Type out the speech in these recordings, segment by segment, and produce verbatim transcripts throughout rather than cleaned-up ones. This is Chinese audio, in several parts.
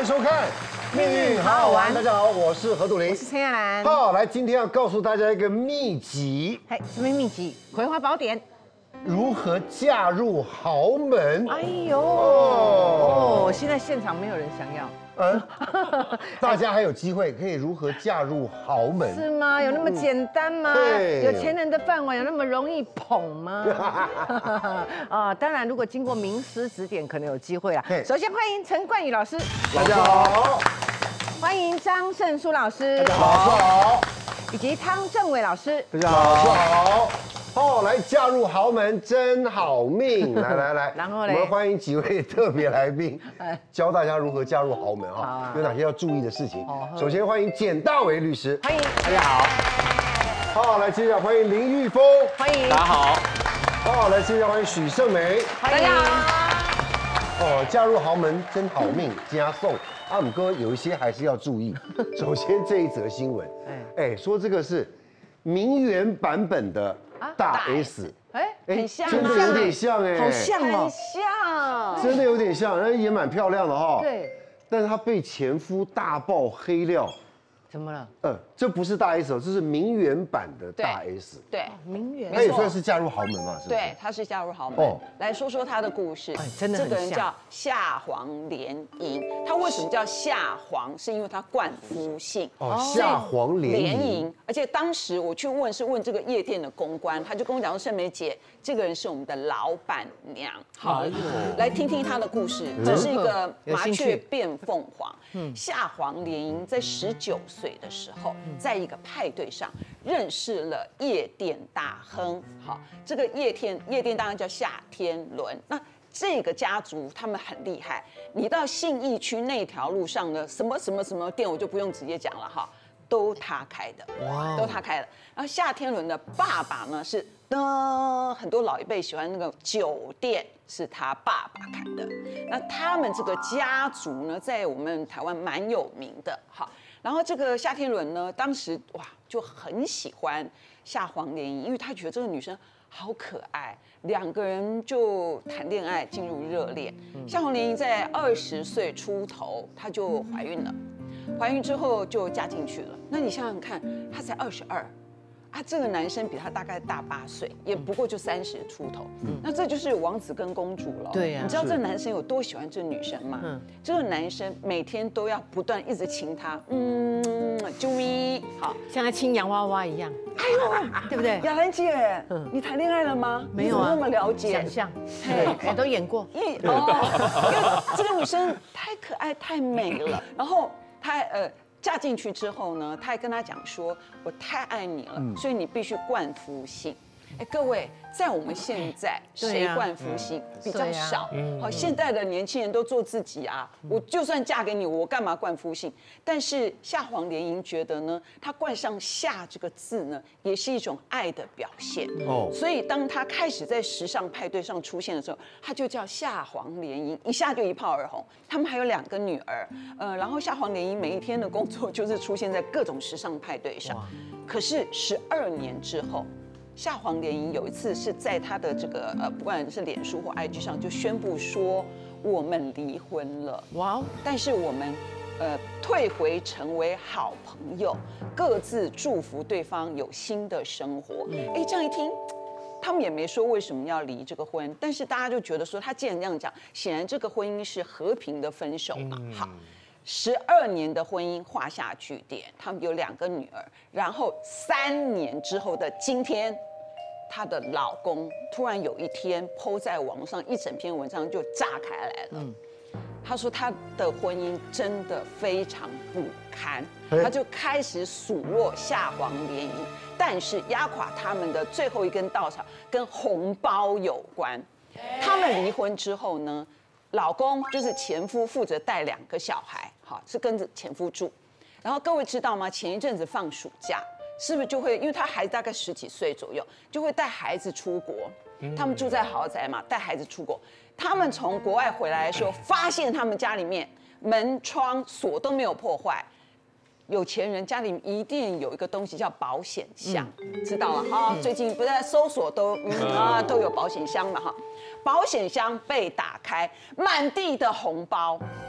迎收看《命运好好玩》。大家好，我是何笃林， 我是陈亚兰。 好，来，今天要告诉大家一个秘籍。 嘿，什么秘籍？《葵花宝典》。 如何嫁入豪门？ 哎呦，哦，现在现场没有人想要。 嗯，大家还有机会可以如何嫁入豪门？ 是吗？有那么简单吗？ 对， 有钱人的饭碗有那么容易捧吗？啊，当然，如果经过名师指点，可能有机会啦。首先欢迎陈冠宇老师， 大家好； 欢迎张胜书老师， 大家好； 以及汤正伟老师， 大家好。哦，来嫁入豪门真好命！来来来， 然后我们欢迎几位特别来宾，教大家如何嫁入豪门啊，有哪些要注意的事情。首先欢迎简大为律师， 欢迎， 大家好。 好，来接下来欢迎林玉峰， 欢迎， 大家好。 好，来接下来欢迎许胜梅， 大家好。 哦，嫁入豪门真好命，加送。阿姆哥有一些还是要注意。首先这一则新闻，哎，说这个是名媛版本的。大 S， 哎，很像， 真的有点像哎， 好像哦，很像， 真的有点像，人也蛮漂亮的哈。 对， 但是她被前夫大爆黑料， 怎么了？ 呃，这不是大 S 哦，这是名媛版的大 S。 对， 名媛， 她也算是嫁入豪门嘛，是不是？ 对，她是嫁入豪门。来说说她的故事。 真的很像。 这个人叫夏黄莲莹，她为什么叫夏黄？是因为她冠夫姓。 哦，夏黄莲莹。 而且当时我去问，是问这个夜店的公关，他就跟我讲说：“盛梅姐，这个人是我们的老板娘。”好，来听听她的故事。这是一个麻雀变凤凰。夏黄莲莹在十九岁的时候，在一个派对上认识了夜店大亨。好，这个夜店夜店大亨叫夏天伦。那这个家族他们很厉害。你到信义区那条路上的什么什么什么店，我就不用直接讲了哈。都他开的，哇，都他开的。然后夏天伦的爸爸呢是的，很多老一辈喜欢那个酒店，是他爸爸开的。那他们这个家族呢，在我们台湾蛮有名的，好。然后这个夏天伦呢，当时哇就很喜欢夏黄莲莹，因为他觉得这个女生好可爱，两个人就谈恋爱，进入热恋。夏黄莲莹在二十岁出头，她就怀孕了。怀孕之后就嫁进去了。那你想想看，她才二十二，啊，这个男生比她大概大八岁，也不过就三十出头。嗯，那这就是王子跟公主了。 对呀， 你知道这个男生有多喜欢这个女生吗？嗯，这个男生每天都要不断一直亲她，嗯，啾咪，好， 像在亲洋娃娃一样。哎呦，对不对？ 雅兰姐，你谈恋爱了吗？ 没有啊， 那么了解， 想象，我都演过。 因哦，因为这个女生太可爱、太美了，然后。她呃嫁进去之后呢，她还跟他讲说：“我太爱你了，所以你必须冠夫姓。”哎，各位，在我们现在谁冠夫姓比较少？好，现在的年轻人都做自己啊。我就算嫁给你，我干嘛冠夫姓？但是夏黄莲莹觉得呢，她冠上夏这个字呢，也是一种爱的表现。哦，所以当她开始在时尚派对上出现的时候，她就叫夏黄莲莹，一下就一炮而红。他们还有两个女儿，呃，然后夏黄莲莹每一天的工作就是出现在各种时尚派对上。可是十二年之后。夏黄莲莹有一次是在她的这个呃，不管是脸书或 I G 上就宣布说我们离婚了，哇！但是我们呃退回成为好朋友，各自祝福对方有新的生活。哎，这样一听，他们也没说为什么要离这个婚，但是大家就觉得说他既然这样讲，显然这个婚姻是和平的分手嘛。好。十二年的婚姻画下句点，他们有两个女儿，然后三年之后的今天，她的老公突然有一天 po 在网络上一整篇文章就炸开来了。嗯，他说他的婚姻真的非常不堪，他就开始数落夏黄莲莹，但是压垮他们的最后一根稻草跟红包有关。他们离婚之后呢？老公就是前夫，负责带两个小孩，好是跟着前夫住。然后各位知道吗？前一阵子放暑假，是不是就会，因为他孩子大概十几岁左右，就会带孩子出国。他们住在豪宅嘛，带孩子出国。他们从国外回来的时候，发现他们家里面门窗锁都没有破坏。有钱人家里一定有一个东西叫保险箱，嗯、知道了哈。最近不是在搜索都嗯啊都有保险箱嘛哈。保险箱被打开，满地的红包，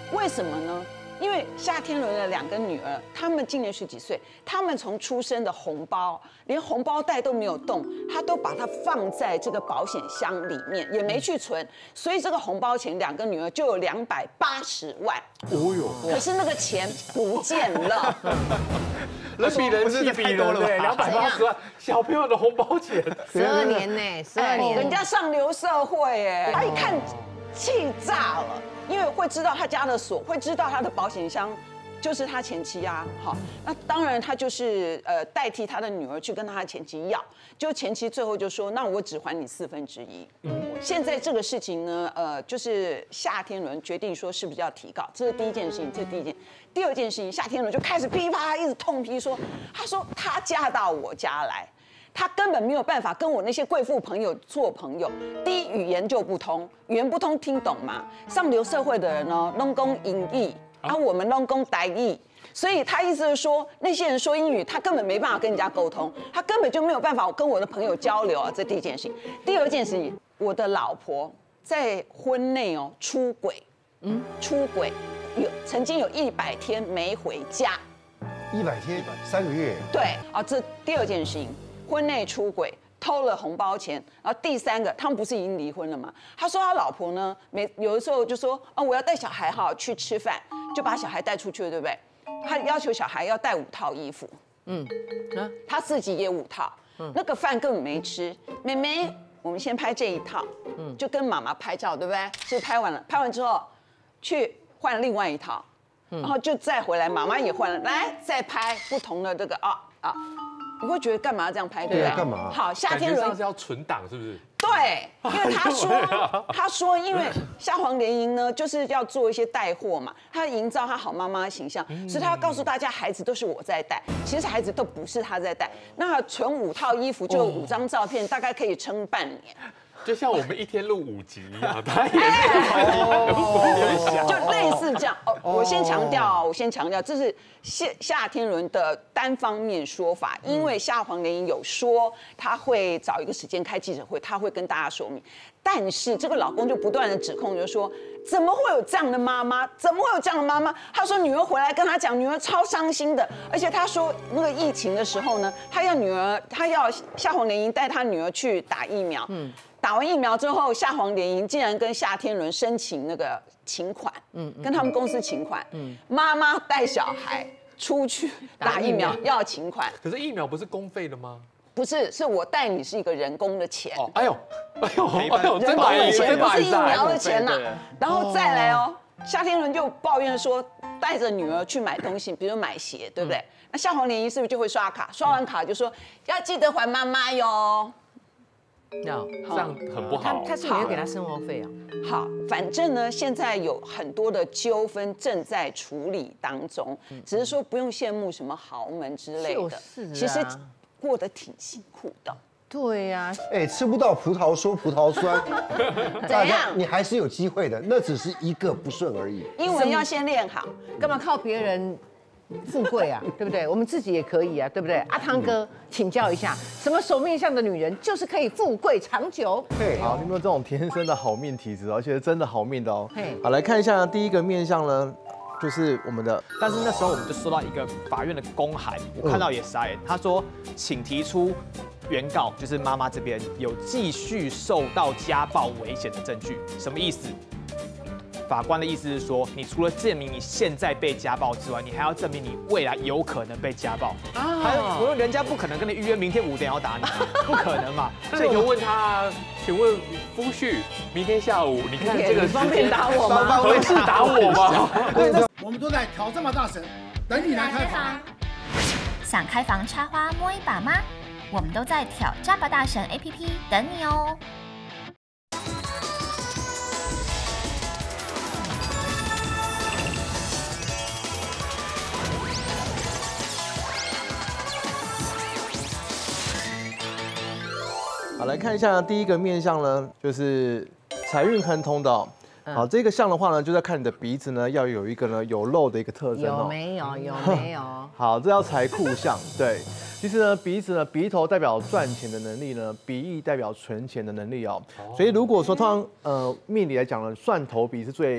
为什么呢？因为夏天伦的两个女儿，她们今年十几岁，她们从出生的红包，连红包袋都没有动，她都把它放在这个保险箱里面，也没去存，所以这个红包钱，两个女儿就有两百八十万。哦哟！可是那个钱不见了。 人比人气比人对，两百八十万小朋友的红包钱， 十二年呢，十二年， 人家上流社会哎，他一看气炸了。因为会知道他家的锁，会知道他的保险箱就是他前妻啊，好，那当然他就是呃代替他的女儿去跟他前妻要，就前妻最后就说，那我只还你四分之一。嗯，现在这个事情呢，呃，就是夏天伦决定说是不是要提告，这是第一件事情，这是第一件。第二件事情，夏天伦就开始噼啪一直痛批说，他说他嫁到我家来。他根本没有办法跟我那些贵妇朋友做朋友。第一，语言就不通，语言不通听懂吗？上流社会的人呢，拢讲英语，啊，我们拢讲台语，所以他意思是说，那些人说英语，他根本没办法跟人家沟通，他根本就没有办法跟我的朋友交流啊。这第一件事情。第二件事情，我的老婆在婚内哦出轨，嗯，出轨有曾经有一百天没回家， 一百天三个月。 对啊，这第二件事情。婚内出轨，偷了红包钱，然后第三个，他们不是已经离婚了吗？他说他老婆呢，每有的时候就说啊，我要带小孩哈去吃饭，就把小孩带出去了，对不对？他要求小孩要带五套衣服，嗯，啊，他自己也五套，嗯，那个饭根本没吃。妹妹，我们先拍这一套，嗯，就跟妈妈拍照，对不对？是拍完了，拍完之后去换另外一套，然后就再回来，妈妈也换了，来再拍不同的这个啊啊。你会觉得干嘛要这样拍，对不对？ 干嘛？ 好，夏天伦是要存档，是不是？ 对，因为他说，他说，因为夏黄联营呢，就是要做一些带货嘛，他营造他好妈妈的形象，所以他要告诉大家，孩子都是我在带，其实孩子都不是他在带。那存五套衣服就五张照片，大概可以撑半年。 就像我们一天录五集一样，他也是， 就类似这样。哦，我先强调，我先强调，这是夏夏天伦的单方面说法，因为夏黄联营有说他会找一个时间开记者会，他会跟大家说明。但是这个老公就不断的指控，就说怎么会有这样的妈妈？怎么会有这样的妈妈？他说女儿回来跟他讲，女儿超伤心的，而且他说那个疫情的时候呢，他要女儿，他要夏黄联营带他女儿去打疫苗。嗯。打完疫苗之后，夏黄联营竟然跟夏天伦申请那个请款，嗯，跟他们公司请款，嗯，妈妈带小孩出去打疫苗要请款。 可是疫苗不是公费的吗？ 不是，是我带你是一个人工的钱。哦， 哎呦，哎呦，哎呦， 人工的钱不是疫苗的钱呐。然后再来哦，夏天伦就抱怨说，带着女儿去买东西，比如买鞋，对不对？那夏黄联营是不是就会刷卡？刷完卡就说要记得还妈妈哟。 No, 这样很不好。 他他是没有给他生活费啊。 好，反正呢，现在有很多的纠纷正在处理当中，只是说不用羡慕什么豪门之类的， 就是啊， 其实过得挺辛苦的。 对呀， 哎，吃不到葡萄说葡萄酸， 怎样？ 你还是有机会的，那只是一个不顺而已。 英文要先练好， 干嘛靠别人？富贵啊，对不对？我们自己也可以啊，对不对？阿汤哥，请教一下，什么守命相的女人就是可以富贵长久？ 嘿，好，有没有这种天生的好命体质？而且真的好命的哦。好，来看一下第一个面相呢，就是我们的。 但是那时候我们就收到一个法院的公函，我看到也傻眼，他说，请提出原告，就是妈妈这边有继续受到家暴危险的证据，什么意思？法官的意思是说，你除了证明你现在被家暴之外，你还要证明你未来有可能被家暴。啊，还有，我说人家不可能跟你预约明天五点要打你，不可能嘛。 所以你就问他，请问夫婿，明天下午你看这个方便打我吗？ 合适打我吗？ 我们都在挑战吧大神，等你来开房。 想开房插花摸一把吗？我们都在挑战吧大神 A P P 等你哦。 好，来看一下第一个面相呢，就是财运亨通的、哦。好，这个相的话呢，就在看你的鼻子呢，要有一个呢有肉的一个特征哦。 有没有？有没有？ 好，这叫财库相。对，其实呢，鼻子呢，鼻头代表赚钱的能力呢，鼻翼代表存钱的能力哦。所以如果说通常呃命理来讲呢，蒜头鼻是最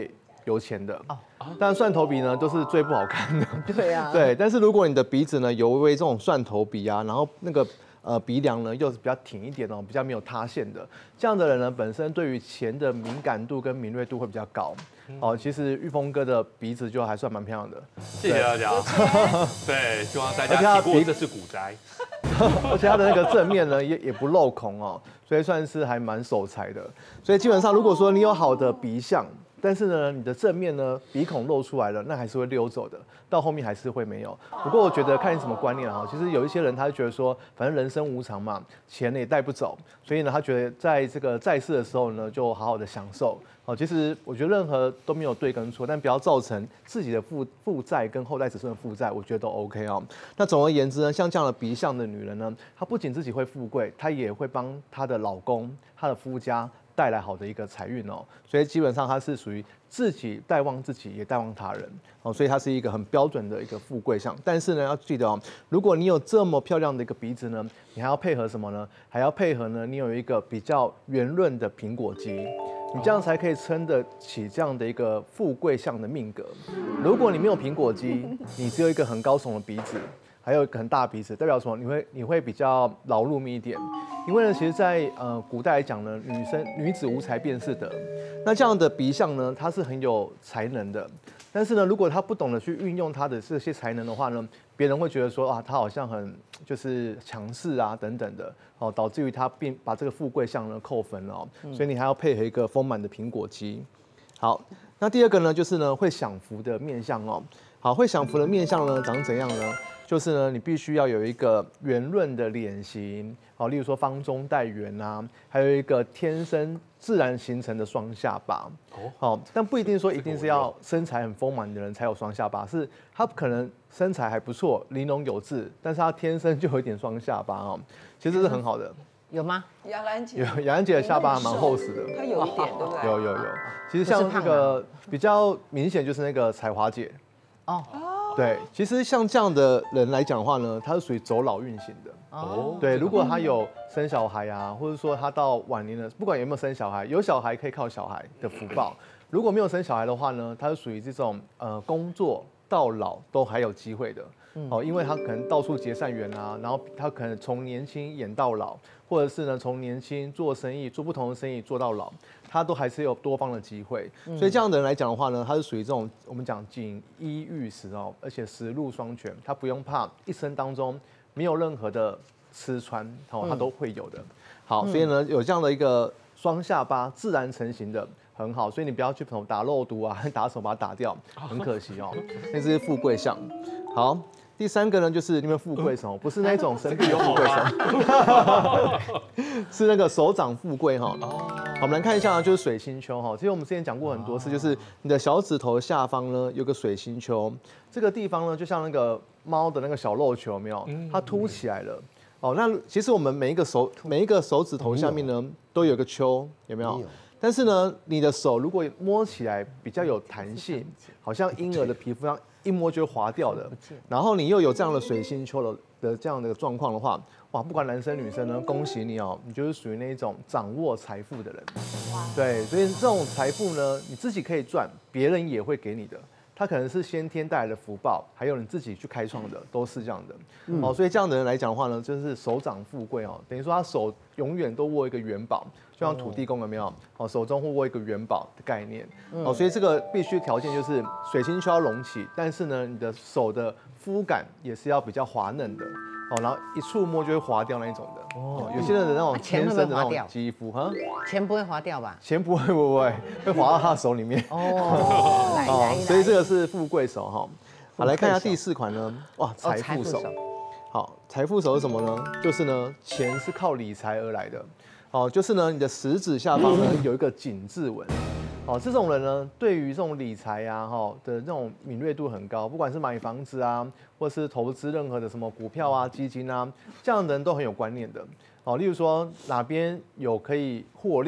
有钱的。哦，但蒜头鼻呢都是最不好看的。 对啊。 对，但是如果你的鼻子呢有微微这种蒜头鼻啊，然后那个呃鼻梁呢又是比较挺一点哦，比较没有塌陷的，这样的人呢本身对于钱的敏感度跟敏锐度会比较高。哦，其实玉峰哥的鼻子就还算蛮漂亮的。 谢谢大家。对，希望大家体过这是股灾。 而且他的那个正面呢，也也不镂空哦，所以算是还蛮守财的。所以基本上，如果说你有好的鼻相，但是呢，你的正面呢鼻孔露出来了，那还是会溜走的，到后面还是会没有。不过我觉得看你什么观念哈，其实有一些人他就觉得说，反正人生无常嘛，钱也带不走，所以呢，他觉得在这个在世的时候呢，就好好的享受。哦，其实我觉得任何都没有对跟错，但不要造成自己的负负债跟后代子孙的负债，我觉得都 OK 哦。那总而言之呢，像这样的鼻相的女人呢，她不仅自己会富贵，她也会帮她的老公、她的夫家带来好的一个财运哦。所以基本上她是属于自己带旺自己，也带旺他人哦。所以她是一个很标准的一个富贵相。但是呢，要记得哦，如果你有这么漂亮的一个鼻子呢，你还要配合什么呢？还要配合呢，你有一个比较圆润的苹果肌。你这样才可以撑得起这样的一个富贵相的命格。如果你没有苹果肌，你只有一个很高耸的鼻子，还有一个很大的鼻子，代表什么？你会你会比较劳碌命一点。因为呢，其实在，在呃古代来讲呢，女生女子无才便是德。那这样的鼻相呢，它是很有才能的。但是呢，如果他不懂得去运用他的这些才能的话呢，别人会觉得说啊，他好像很就是强势啊等等的，哦，导致于他并把这个富贵相呢扣分了哦。所以你还要配合一个丰满的苹果肌。好，那第二个呢，就是呢会享福的面相哦。好，会享福的面相呢长怎样呢？就是呢，你必须要有一个圆润的脸型，好，例如说方中带圆啊，还有一个天生自然形成的双下巴。哦，好，但不一定说一定是要身材很丰满的人才有双下巴，是他可能身材还不错，玲珑有致，但是他天生就有一点双下巴哦，其实是很好的。 有吗？ 雅兰姐， 有雅兰姐的下巴蛮厚实的， 她有一点，对不对？ 有有有，其实像那个比较明显就是那个彩华姐。哦。对，其实像这样的人来讲的话呢，他是属于走老运型的。哦，对，如果他有生小孩啊，或者说他到晚年了，不管有没有生小孩，有小孩可以靠小孩的福报；如果没有生小孩的话呢，他是属于这种呃工作到老都还有机会的。哦，因为他可能到处结善缘啊，然后他可能从年轻演到老，或者是呢从年轻做生意，做不同的生意做到老，他都还是有多方的机会。所以这样的人来讲的话呢，他是属于这种我们讲锦衣玉食哦，而且食禄双全，他不用怕一生当中没有任何的吃穿，哦，他都会有的。好，所以呢有这样的一个双下巴自然成型的。很好，所以你不要去打肉毒啊，打手把它打掉，很可惜哦。那是富贵相。好，第三个呢，就是你们富贵手，不是那种生病的富贵手，是那个手掌富贵哈。好，我们来看一下，就是水星丘哈。其实我们之前讲过很多次，就是你的小指头下方呢有个水星丘，这个地方呢就像那个猫的那个小肉球，有没有？它凸起来了。哦，那其实我们每一个手每一个手指头下面呢都有个丘，有没有？但是呢，你的手如果摸起来比较有弹性，好像婴儿的皮肤上一摸就会滑掉的，然后你又有这样的水星丘的的这样的状况的话，哇，不管男生女生呢，恭喜你哦，你就是属于那一种掌握财富的人。对，所以这种财富呢，你自己可以赚，别人也会给你的。它可能是先天带来的福报，还有你自己去开创的，都是这样的。嗯、哦，所以这样的人来讲的话呢，就是手掌富贵哦，等于说他手永远都握一个元宝，就像土地公有没有？哦，手中会握一个元宝的概念。嗯、哦，所以这个必须条件就是水星丘要隆起，但是呢，你的手的肤感也是要比较滑嫩的。哦，然后一触摸就会滑掉那一种的。哦，有些人的那种天生的那种肌肤，哈， 钱不会滑掉吧？ 钱不会，不会，会滑到他的手里面。哦，来来，所以这个是富贵手哈。好，来看一下第四款呢，哇，财富手。好，财富手是什么呢？就是呢，钱是靠理财而来的。哦，就是呢，你的食指下方呢有一个井字纹。哦，这种人呢，对于这种理财啊，哈的这种敏锐度很高，不管是买房子啊，或是投资任何的什么股票啊、基金啊，这样的人都很有观念的。哦，例如说哪边有可以获利，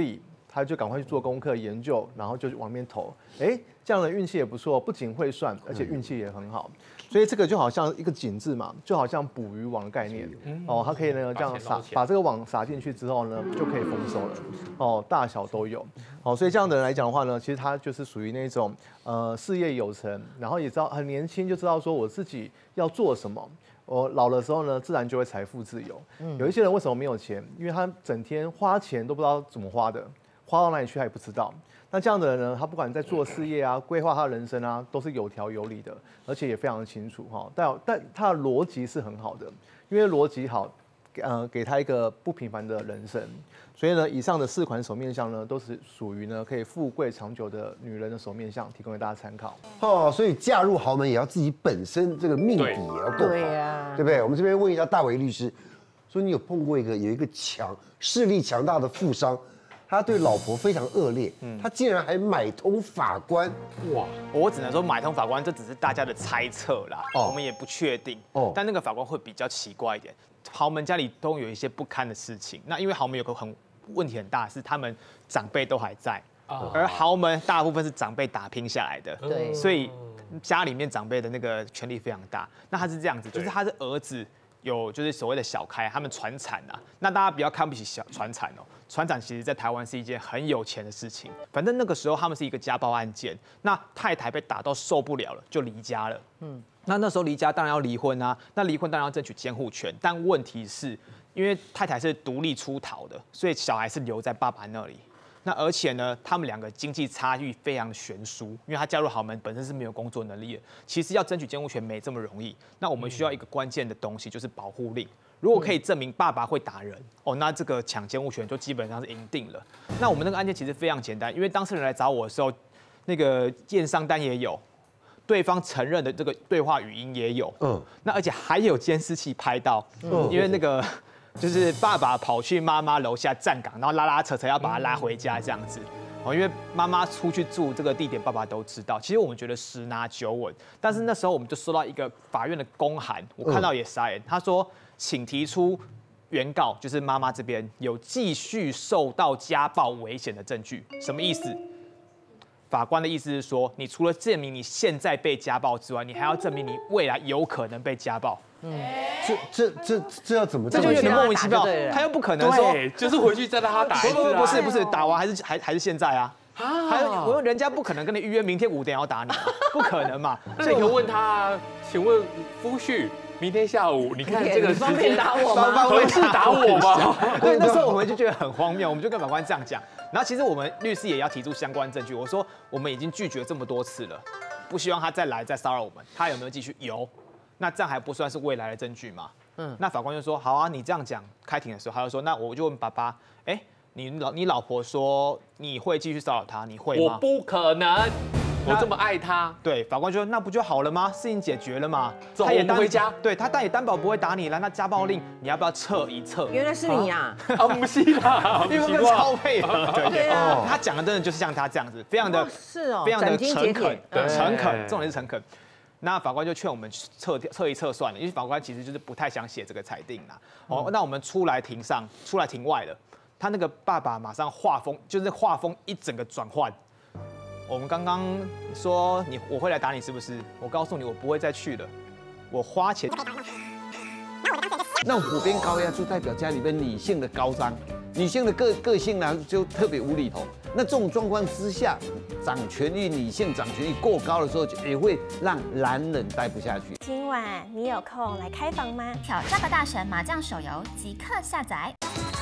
他就赶快去做功课研究，然后就往那边投。哎，这样的运气也不错，不仅会算，而且运气也很好。所以这个就好像一个井字嘛，就好像捕鱼网的概念。哦，它可以呢这样撒，把这个网撒进去之后呢，就可以丰收了。哦，大小都有。哦，所以这样的人来讲的话呢，其实他就是属于那种呃事业有成，然后也知道很年轻就知道说我自己要做什么。我老的时候呢，自然就会财富自由。嗯、有一些人为什么没有钱？因为他整天花钱都不知道怎么花的，花到哪里去他也不知道。那这样的人呢，他不管在做事业啊、规划他的人生啊，都是有条有理的，而且也非常的清楚哈。但但他的逻辑是很好的，因为逻辑好，呃，给他一个不平凡的人生。所以呢，以上的四款手面相呢，都是属于呢可以富贵长久的女人的手面相，提供给大家参考。 哦，所以嫁入豪门也要自己本身这个命底也要够好， 对呀， 对不对？我们这边问一下大为律师，说你有碰过一个有一个强势力强大的富商，他对老婆非常恶劣，他竟然还买通法官， 哇！我只能说买通法官，这只是大家的猜测啦，哦、我们也不确定。哦，但那个法官会比较奇怪一点，豪门家里都有一些不堪的事情。那因为豪门有个很问题很大，是他们长辈都还在，哦、而豪门大部分是长辈打拼下来的，对，所以家里面长辈的那个权力非常大。那他是这样子，就是他是儿子。有就是所谓的小开，他们传产啊，那大家不要看不起小传产哦，传产其实在台湾是一件很有钱的事情。反正那个时候他们是一个家暴案件，那太太被打到受不了了，就离家了。嗯，那那时候离家当然要离婚啊，那离婚当然要争取监护权，但问题是因为太太是独立出逃的，所以小孩是留在爸爸那里。那而且呢，他们两个经济差距非常悬殊，因为他加入豪门本身是没有工作能力的，其实要争取监护权没这么容易。那我们需要一个关键的东西，就是保护令。如果可以证明爸爸会打人，哦，那这个抢监护权就基本上是赢定了。那我们那个案件其实非常简单，因为当事人来找我的时候，那个验伤单也有，对方承认的这个对话语音也有，嗯，那而且还有监视器拍到，嗯，因为那个。就是爸爸跑去妈妈楼下站岗，然后拉拉扯扯要把他拉回家这样子，哦，因为妈妈出去住这个地点，爸爸都知道。其实我们觉得十拿九稳，但是那时候我们就收到一个法院的公函，我看到也傻眼，他说请提出原告，就是妈妈这边有继续受到家暴危险的证据，什么意思？法官的意思是说，你除了证明你现在被家暴之外，你还要证明你未来有可能被家暴。嗯， 这这这这要怎么？ 这就有点莫名其妙，他又不可能说， 就是回去再让他打一次。 不不不是不是，打完还是还还是现在啊？啊，还有我人家不可能跟你预约明天五点要打你，不可能嘛？ 那你可以问他，请问夫婿，明天下午你看这个时间打我吗？ 合适打我吗？ 对，那时候我们就觉得很荒谬，我们就跟法官这样讲。然后其实我们律师也要提出相关证据，我说我们已经拒绝这么多次了，不希望他再来再骚扰我们，他有没有继续？有。那这样还不算是未来的证据吗？嗯，那法官就说好啊，你这样讲，开庭的时候他就说，那我就问爸爸，哎、欸，你老你老婆说你会继续骚扰她，你会吗？ 我不可能，我这么爱她。 对，法官就说那不就好了吗？事情解决了嘛。 走，他也回家。 对他，但也担保不会打你了。那家暴令你要不要撤一撤？ 原来是你呀！ 啊，不是啦， 因为我们超配合。对啊，他讲的真的就是像他这样子，非常的是哦， 非常的诚恳，诚恳，重点是诚恳。那法官就劝我们撤撤一撤算了，因为法官其实就是不太想写这个裁定啦。哦，那我们出来庭上，出来庭外了，他那个爸爸马上画风，就是画风一整个转换。我们刚刚说你我会来打你是不是？我告诉你我不会再去了，我花钱。 那种虎鞭高压就代表家里面女性的高张，女性的个个性呢就特别无厘头。那这种状况之下，掌权欲女性掌权欲过高的时候，也会让男人待不下去。 今晚你有空来开房吗？挑战吧大神麻将手游即刻下载。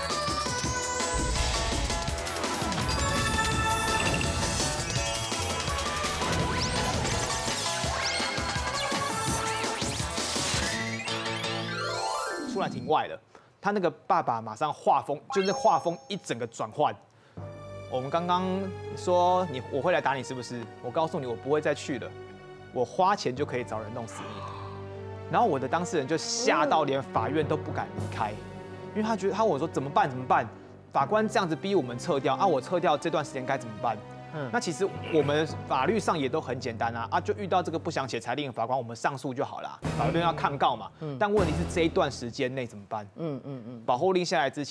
出来庭外了，他那个爸爸马上画风，就是画风一整个转换。我们刚刚说你我会来打你是不是？我告诉你我不会再去了，我花钱就可以找人弄死你。然后我的当事人就吓到连法院都不敢离开，因为他觉得他问我说怎么办怎么办？法官这样子逼我们撤掉啊，我撤掉这段时间该怎么办？嗯，那其实我们法律上也都很简单啊，啊，就遇到这个不想写裁定的法官，我们上诉就好啦。法院要抗告嘛，嗯，但问题是这一段时间内怎么办？嗯嗯嗯，保护令下来之前，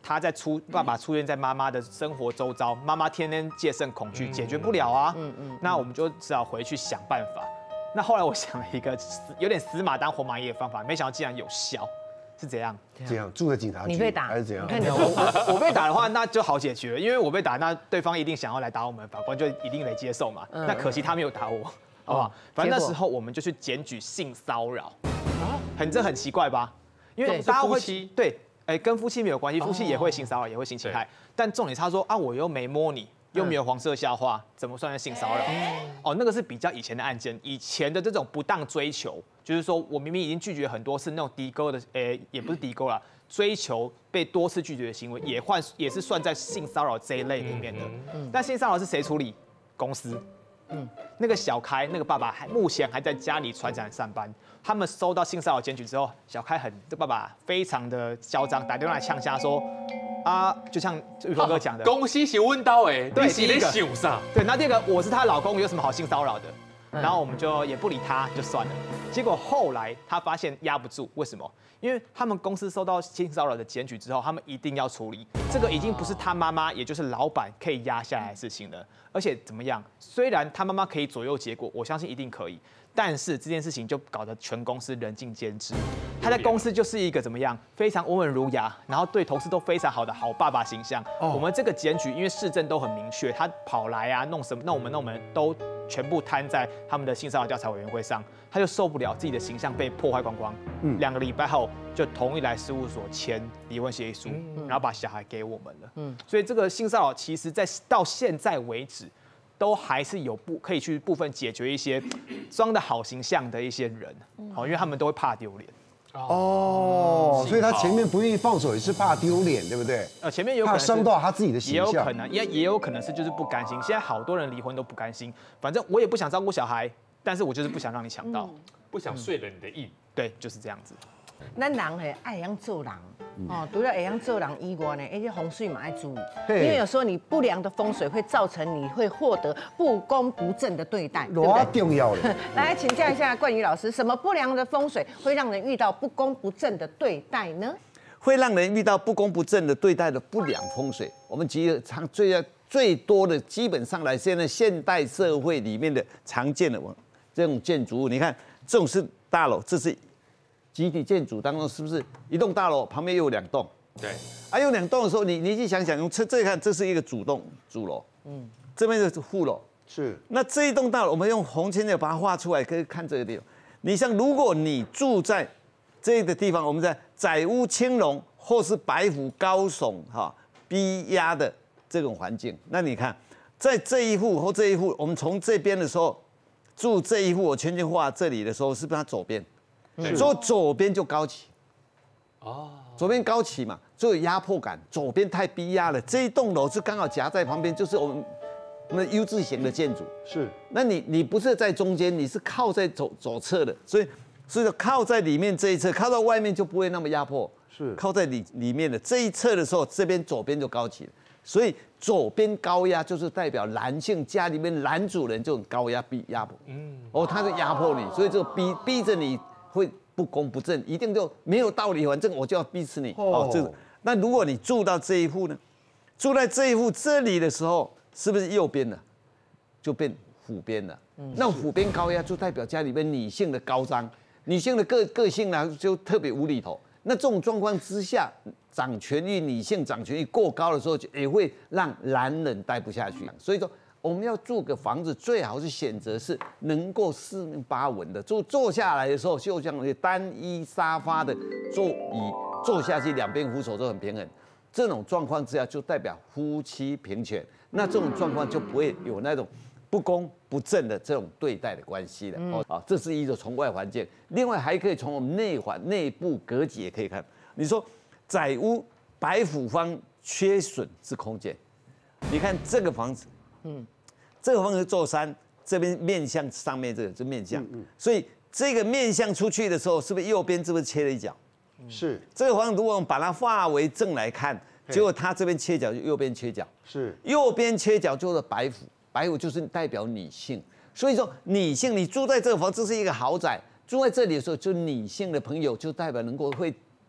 他在出爸爸出现在妈妈的生活周遭，妈妈天天戒慎恐惧，解决不了啊。嗯嗯。那我们就只好回去想办法。那后来我想了一个有点死马当活马医的方法，没想到竟然有效。是怎样？ 这样住在警察局， 你被打还是怎样？ 我我我被打的话，那就好解决了，因为我被打，那对方一定想要来打我们，法官就一定得接受嘛。那可惜他没有打我，好不好？反正那时候我们就去检举性骚扰，很这很奇怪吧？因为大家会对，哎，跟夫妻没有关系，夫妻也会性骚扰，也会性侵害，但重点他说啊，我又没摸你。又没有黄色笑话，怎么算是性骚扰？哦，那个是比较以前的案件，以前的这种不当追求，就是说我明明已经拒绝很多次那种低沟的，诶，也不是低沟啦，追求被多次拒绝的行为，也换也是算在性骚扰这一类里面的。但性骚扰是谁处理？公司。嗯，那个小开那个爸爸还目前还在家里传产上班。他们收到性骚扰检举之后，小开很这爸爸非常的嚣张，打电话来呛下说。啊，就像宇哥哥讲的， 公司是问到哎， 对， 第一个想啥？ 对，那第二个我是她老公，有什么好性骚扰的？然后我们就也不理他，就算了。结果后来他发现压不住，为什么？因为他们公司收到性骚扰的检举之后，他们一定要处理。这个已经不是他妈妈，也就是老板可以压下来的事情了。而且怎么样？虽然他妈妈可以左右结果，我相信一定可以。但是这件事情就搞得全公司人尽皆知，他在公司就是一个怎么样，非常温文儒雅，然后对同事都非常好的好爸爸形象。哦、我们这个检举，因为市政都很明确，他跑来啊弄什么，弄我们弄我们都全部摊在他们的性骚扰调查委员会上，他就受不了自己的形象被破坏光光。嗯，两个礼拜后就同意来事务所签离婚协议书，嗯、然后把小孩给我们了。嗯，所以这个性骚扰其实在到现在为止。都还是有部可以去部分解决一些装的好形象的一些人，好，因为他们都会怕丢脸。 哦，所以他前面不愿意放手也是怕丢脸，对不对？ 呃，前面有可能伤到他自己的形象， 也有可能，也也有可能是就是不甘心。现在好多人离婚都不甘心，反正我也不想照顾小孩，但是我就是不想让你抢到， 不想遂了你的意。 对，就是这样子。 咱人嘿爱样做人。哦，除了会样做人以外呢，而且风水嘛爱注意，因为有时候你不良的风水会造成你会获得不公不正的对待，对不对？ 重要了。 来请教一下冠宇老师，什么不良的风水会让人遇到不公不正的对待呢？ 会让人遇到不公不正的对待的不良风水，我们举常最最多的，基本上来，现在现代社会里面的常见的这种建筑物，你看这种是大楼，这是。集体建筑当中是不是一栋大楼旁边又有两栋？ 对， 啊，有两栋的时候，你你去想想，用这这看，这是一个主栋主楼，嗯，这边是副楼， 是。那这一栋大楼，我们用红线条把它画出来，可以看这个地方。你像如果你住在这个地方，我们在窄屋青龙或是白虎高耸哈逼压的这种环境，那你看在这一户或这一户，我们从这边的时候住这一户，我圈圈画这里的时候，是不是它左边？所以左边就高起，哦，左边高起嘛，就有压迫感。左边太逼压了，这一栋楼是刚好夹在旁边，就是我们我们 U 字形的建筑。 是， 那你你不是在中间，你是靠在左左侧的，所以所以靠在里面这一侧，靠到外面就不会那么压迫。 是， 靠在里里面的这一侧的时候，这边左边就高起了。所以左边高压就是代表男性家里面男主人这种高压逼压迫。嗯，哦，他是压迫你，所以就逼逼着你。会不公不正，一定就没有道理，反正我就要逼死你。哦，这个。那如果你住到这一户呢？住在这一户这里的时候，是不是右边了？就变虎边了。嗯、那虎边高压就代表家里面女性的高张，女性的个个性呢就特别无厘头。那这种状况之下，掌权欲女性掌权欲过高的时候，就也会让男人待不下去。所以说。我们要住个房子，最好是选择是能够四面八稳的。坐坐下来的时候，就像那些单一沙发的座椅，坐下去两边扶手都很平衡。这种状况之下，就代表夫妻平权。那这种状况就不会有那种不公不正的这种对待的关系了。哦，啊，这是一种从外环境，另外还可以从我们内环内部格局也可以看。你说窄屋白虎方缺损之空间，你看这个房子。嗯，这个房子坐山，这边面向上面这个是面向，嗯嗯、所以这个面向出去的时候，是不是右边是不是切了一角？ 是。 这个房子如果我们把它化为正来看，结果它这边切角，右边切角。 是。 右边切角就是白虎，白虎就是代表女性，所以说女性你住在这个房子是一个豪宅，住在这里的时候，就女性的朋友就代表能够会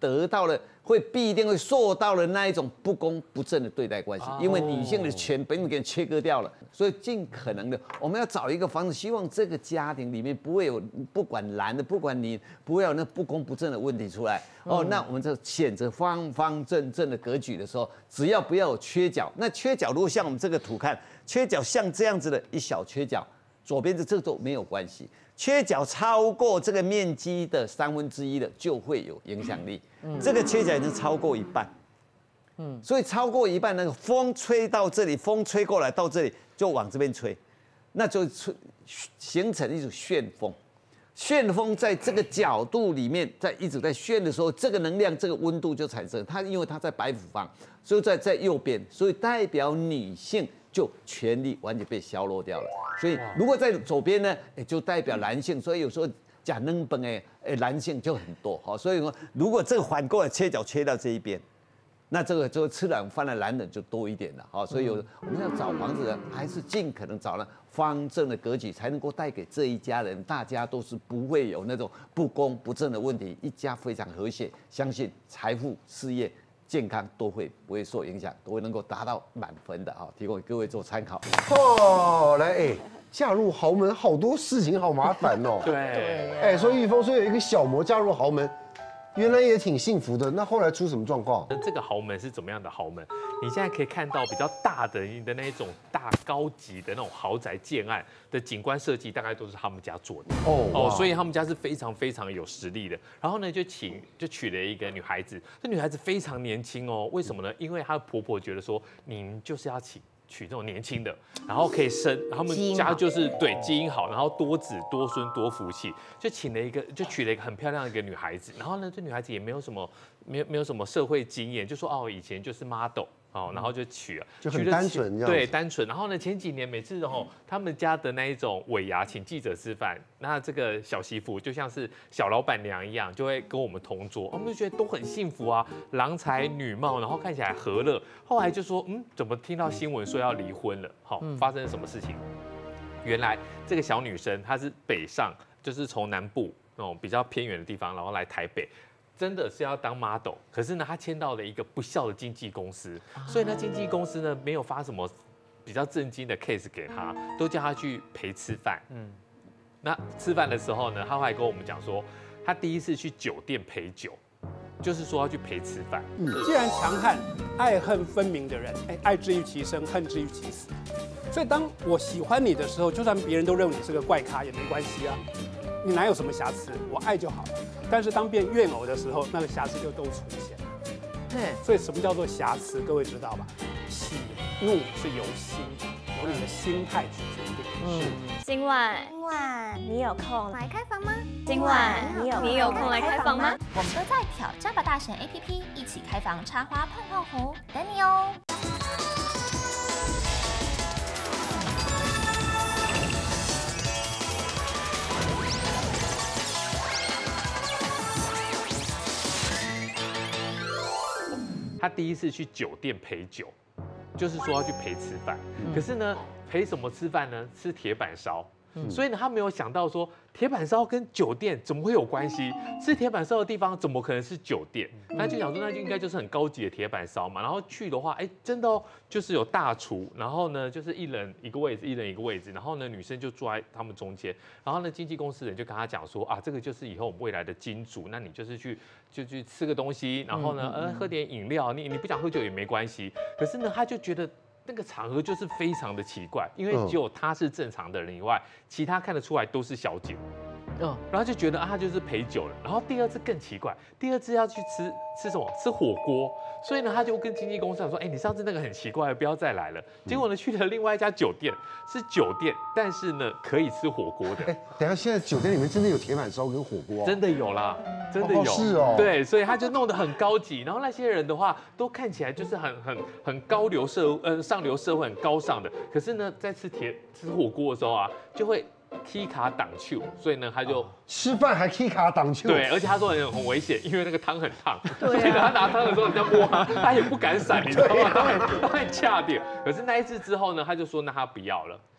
得到了，会必定会受到了那一种不公不正的对待关系，因为女性的权本给切割掉了，所以尽可能的我们要找一个方式，希望这个家庭里面不会有不管男的不管你不会有那不公不正的问题出来哦。那我们这选择方方正正的格局的时候，只要不要有缺角，那缺角如果像我们这个图看，缺角像这样子的一小缺角，左边的这都没有关系。缺角超过这个面积的三分之一的就会有影响力，嗯、这个缺角已经超过一半，嗯，所以超过一半那个风吹到这里，风吹过来到这里就往这边吹，那就吹形成一种旋风。旋风在这个角度里面，在一直在旋的时候，这个能量、这个温度就产生。它因为它在白虎方，所以在在右边，所以代表女性就权力完全被削弱掉了。所以如果在左边呢，也就代表男性。所以有时候讲能本哎，哎男性就很多好。所以说，如果这个反过来切角切到这一边，那这个就吃软饭的男人就多一点了好。所以有我们要找房子，还是尽可能找了方正的格局，才能够带给这一家人，大家都是不会有那种不公不正的问题，一家非常和谐，相信财富、事业、健康都会不会受影响，都会能够达到满分的啊！提供给各位做参考。 哦，来，哎，嫁入豪门好多事情好麻烦哦。 对， 哎，所以玉峰说有一个小模嫁入豪门。原来也挺幸福的，那后来出什么状况？ 这个豪门是怎么样的豪门？你现在可以看到比较大的的那一种大高级的那种豪宅建案的景观设计，大概都是他们家做的哦哦，所以他们家是非常非常有实力的。然后呢，就请就娶了一个女孩子，这女孩子非常年轻哦，为什么呢？因为她婆婆觉得说，您就是要请。娶这种年轻的，然后可以生，他们家就是对基因好，然后多子多孙多福气，就请了一个，就娶了一个很漂亮的一个女孩子。然后呢，这女孩子也没有什么，没有没有什么社会经验，就说哦，以前就是 model。哦，然后就娶了， 就很单纯这样。 对，单纯。然后呢，前几年每次哦，他们家的那一种尾牙请记者吃饭，那这个小媳妇就像是小老板娘一样，就会跟我们同桌，我们就觉得都很幸福啊，郎才女貌，然后看起来和乐。后来就说，嗯，怎么听到新闻说要离婚了？好、哦，发生了什么事情？原来这个小女生她是北上，就是从南部那种比较偏远的地方，然后来台北。真的是要当 model， 可是呢，他签到了一个不孝的经纪公司，所以呢，经纪公司呢没有发什么比较震惊的 case 给他，都叫他去陪吃饭。嗯，那吃饭的时候呢，他后来跟我们讲说，他第一次去酒店陪酒，就是说要去陪吃饭。 嗯，既然强悍、爱恨分明的人，哎，爱之于其生，恨之于其死。所以当我喜欢你的时候，就算别人都认为你是个怪咖也没关系啊。你哪有什么瑕疵？我爱就好了。但是当变怨偶的时候，那个瑕疵就都出现了。对，所以什么叫做瑕疵？各位知道吧？喜怒是由心，由你的心态去决定。嗯， 今晚今晚你有空来开房吗？今晚你有你有空来开房吗？我们都在挑战吧大神 A P P 一起开房插花碰碰胡，等你哦。 他第一次去酒店陪酒，就是说要去陪吃饭。可是呢，陪什么吃饭呢？吃铁板烧。所以呢，他没有想到说铁板烧跟酒店怎么会有关系？吃铁板烧的地方怎么可能是酒店？他就想说，那就应该就是很高级的铁板烧嘛。然后去的话，哎，真的哦，就是有大厨，然后呢，就是一人一个位置，一人一个位置，然后呢，女生就坐在他们中间。然后呢，经纪公司人就跟他讲说，啊，这个就是以后我们未来的金主，那你就是去就去吃个东西，然后呢，呃，喝点饮料，你你不想喝酒也没关系。可是呢，他就觉得。那个场合就是非常的奇怪，因为只有他是正常的人以外，其他看得出来都是小姐。嗯，然后就觉得啊，他就是陪酒了。然后第二次更奇怪，第二次要去吃吃什么？吃火锅。所以呢，他就跟经纪公司讲说，哎，你上次那个很奇怪，不要再来了。结果呢，去了另外一家酒店，是酒店，但是呢可以吃火锅的。 哎，等一下，现在酒店里面真的有铁板烧跟火锅？ 真的有啦，真的有。 是哦。 对，所以他就弄得很高级。然后那些人的话，都看起来就是很很很高流社，呃，上流社会很高尚的。可是呢，在吃铁吃火锅的时候啊，就会。K 卡挡球，所以呢，他就吃饭还 K 卡挡球。 对，而且他说很很危险，因为那个汤很烫，所以他拿汤的时候，人家摸他，他也不敢闪，你知道吗？他会他会掐点。可是那一次之后呢，他就说那他不要了。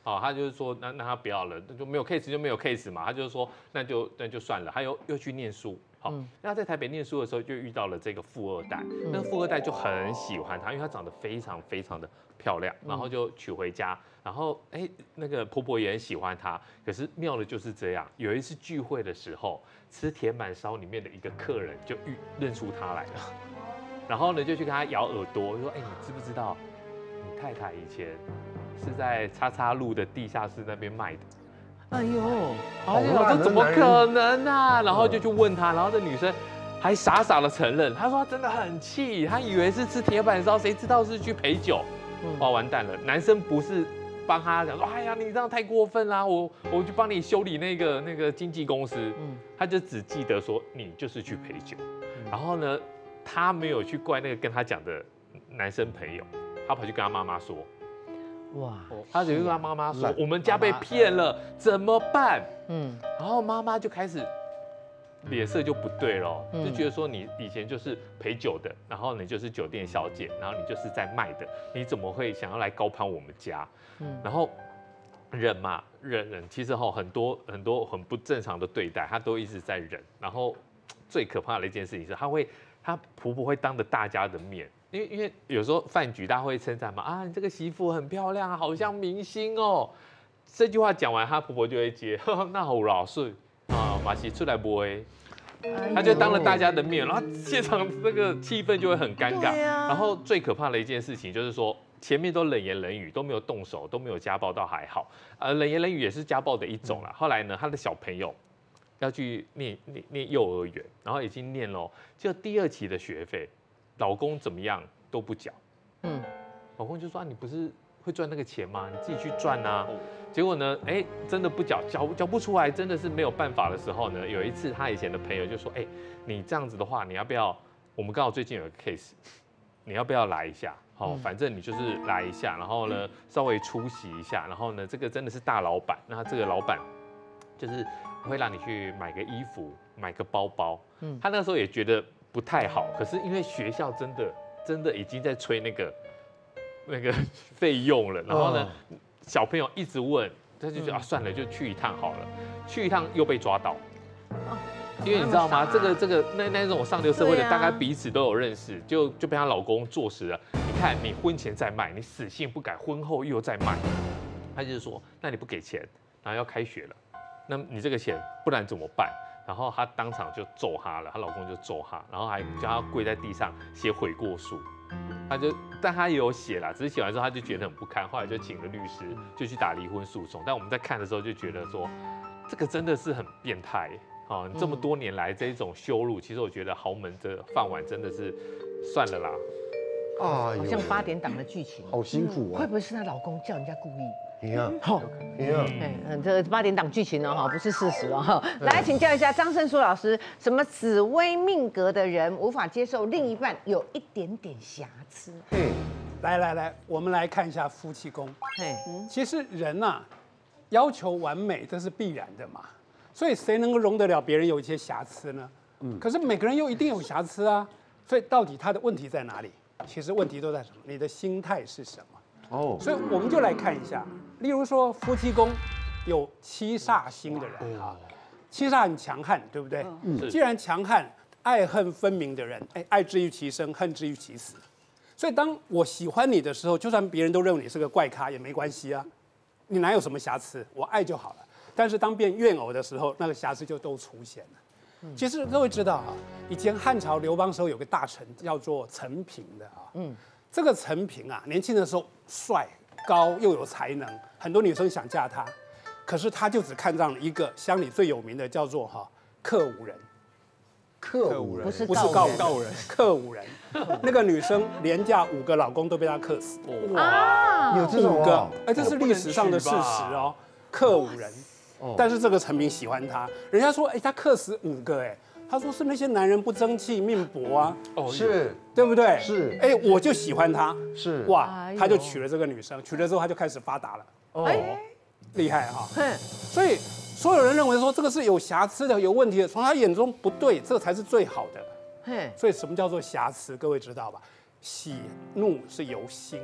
哦，他就是说，那那他不要了，那就没有 case 就没有 case 嘛，他就是说，那就那就算了，他又又去念书，好，嗯、那他在台北念书的时候就遇到了这个富二代，嗯、那个富二代就很喜欢他，因为他长得非常非常的漂亮，然后就娶回家，然后哎，那个婆婆也很喜欢他，可是妙的就是这样，有一次聚会的时候，吃铁板烧里面的一个客人就遇认出他来了，然后呢就去跟他咬耳朵，说，哎，你知不知道你太太以前？是在叉叉路的地下室那边卖的， 哎呦， 哎呦，这怎么可能啊？然后就去问他，然后这女生还傻傻的承认，她说她真的很气，她以为是吃铁板烧，谁知道是去陪酒，哇，完蛋了！男生不是帮他讲说，哎呀，你这样太过分啦，我我去帮你修理那个那个经纪公司，他就只记得说你就是去陪酒，然后呢，他没有去怪那个跟他讲的男生朋友，他跑去跟他妈妈说。哇！他只是跟他妈妈说：“我们家被骗了，怎么办？”嗯，然后妈妈就开始脸色就不对了，就觉得说你以前就是陪酒的，然后你就是酒店小姐，然后你就是在卖的，你怎么会想要来高攀我们家？嗯，然后忍嘛，忍忍，其实哈很多很多很不正常的对待，他都一直在忍。然后最可怕的一件事情是，他会，他婆婆会当着大家的面。因为因为有时候饭局大家会称赞嘛，啊，你这个媳妇很漂亮啊，好像明星哦。这句话讲完，她婆婆就会接，呵呵那好老实啊，马西出来不会，她就当了大家的面，然后现场那个气氛就会很尴尬。啊、然后最可怕的一件事情就是说，前面都冷言冷语，都没有动手，都没有家暴，倒还好。呃，冷言冷语也是家暴的一种啦。后来呢，她的小朋友要去念念念幼儿园，然后已经念了就第二期的学费。老公怎么样都不缴，嗯，老公就说啊，你不是会赚那个钱吗？你自己去赚啊。结果呢，哎、欸，真的不缴，缴缴不出来，真的是没有办法的时候呢，有一次他以前的朋友就说，哎、欸，你这样子的话，你要不要？我们刚好最近有个 case， 你要不要来一下？好、哦，反正你就是来一下，然后呢，稍微出席一下，然后呢，这个真的是大老板，那这个老板就是会让你去买个衣服，买个包包，嗯，他那时候也觉得。不太好，可是因为学校真的真的已经在催那个那个费用了，然后呢，哦、小朋友一直问，他就觉得、嗯、啊算了，就去一趟好了，去一趟又被抓到，哦、因为你知道吗？这个这个那那种上流社会的，大概彼此都有认识，就就被她老公坐实了。你看，你婚前在卖，你死性不改，婚后又在卖，他就是说，那你不给钱，然后要开学了，那你这个钱不然怎么办？然后她当场就揍她了，她老公就揍她，然后还叫她跪在地上写悔过书。她就，但她也有写啦，只是写完之后她就觉得很不堪，后来就请了律师，就去打离婚诉讼。但我们在看的时候就觉得说，这个真的是很变态啊！这么多年来这一种羞辱，其实我觉得豪门的饭碗真的是算了啦。 啊，好像八点档的剧情， 好辛苦啊！ 会不会是她老公叫人家故意？ 一样， 好， 一样。 嗯，这八点档剧情哦，哈，不是事实哦，哈。来请教一下张胜书老师，什么紫微命格的人无法接受另一半有一点点瑕疵？ 嗯，来来来，我们来看一下夫妻宫。嘿，其实人呐、啊，要求完美这是必然的嘛，所以谁能够容得了别人有一些瑕疵呢？嗯，可是每个人又一定有瑕疵啊，所以到底他的问题在哪里？其实问题都在什么？你的心态是什么？哦，所以我们就来看一下，例如说夫妻宫有七煞星的人啊，七煞很强悍，对不对？嗯，既然强悍，爱恨分明的人，哎，爱之于其生，恨之于其死。所以当我喜欢你的时候，就算别人都认为你是个怪咖也没关系啊，你哪有什么瑕疵，我爱就好了。但是当变怨偶的时候，那个瑕疵就都出现了。其实各位知道啊，以前汉朝刘邦时候有个大臣叫做陈平的啊，嗯。这个陈平啊，年轻的时候帅、高又有才能，很多女生想嫁他，可是他就只看上了一个乡里最有名的，叫做哈克武人。 克武人不是不是告告人，克武人。那个女生连嫁五个老公都被他克死。 哇，有这种五个，哎，这是历史上的事实哦。克武人，但是这个陈平喜欢他，人家说，哎，他克死五个，哎。他说是那些男人不争气，命薄啊， 哦，是， 对不对？ 是， 哎，我就喜欢他， 是， 哇，他就娶了这个女生，娶了之后他就开始发达了，哦，厉害哈，所以所有人认为说这个是有瑕疵的、有问题的，从他眼中不对，这个才是最好的。所以什么叫做瑕疵？各位知道吧？喜怒是由心，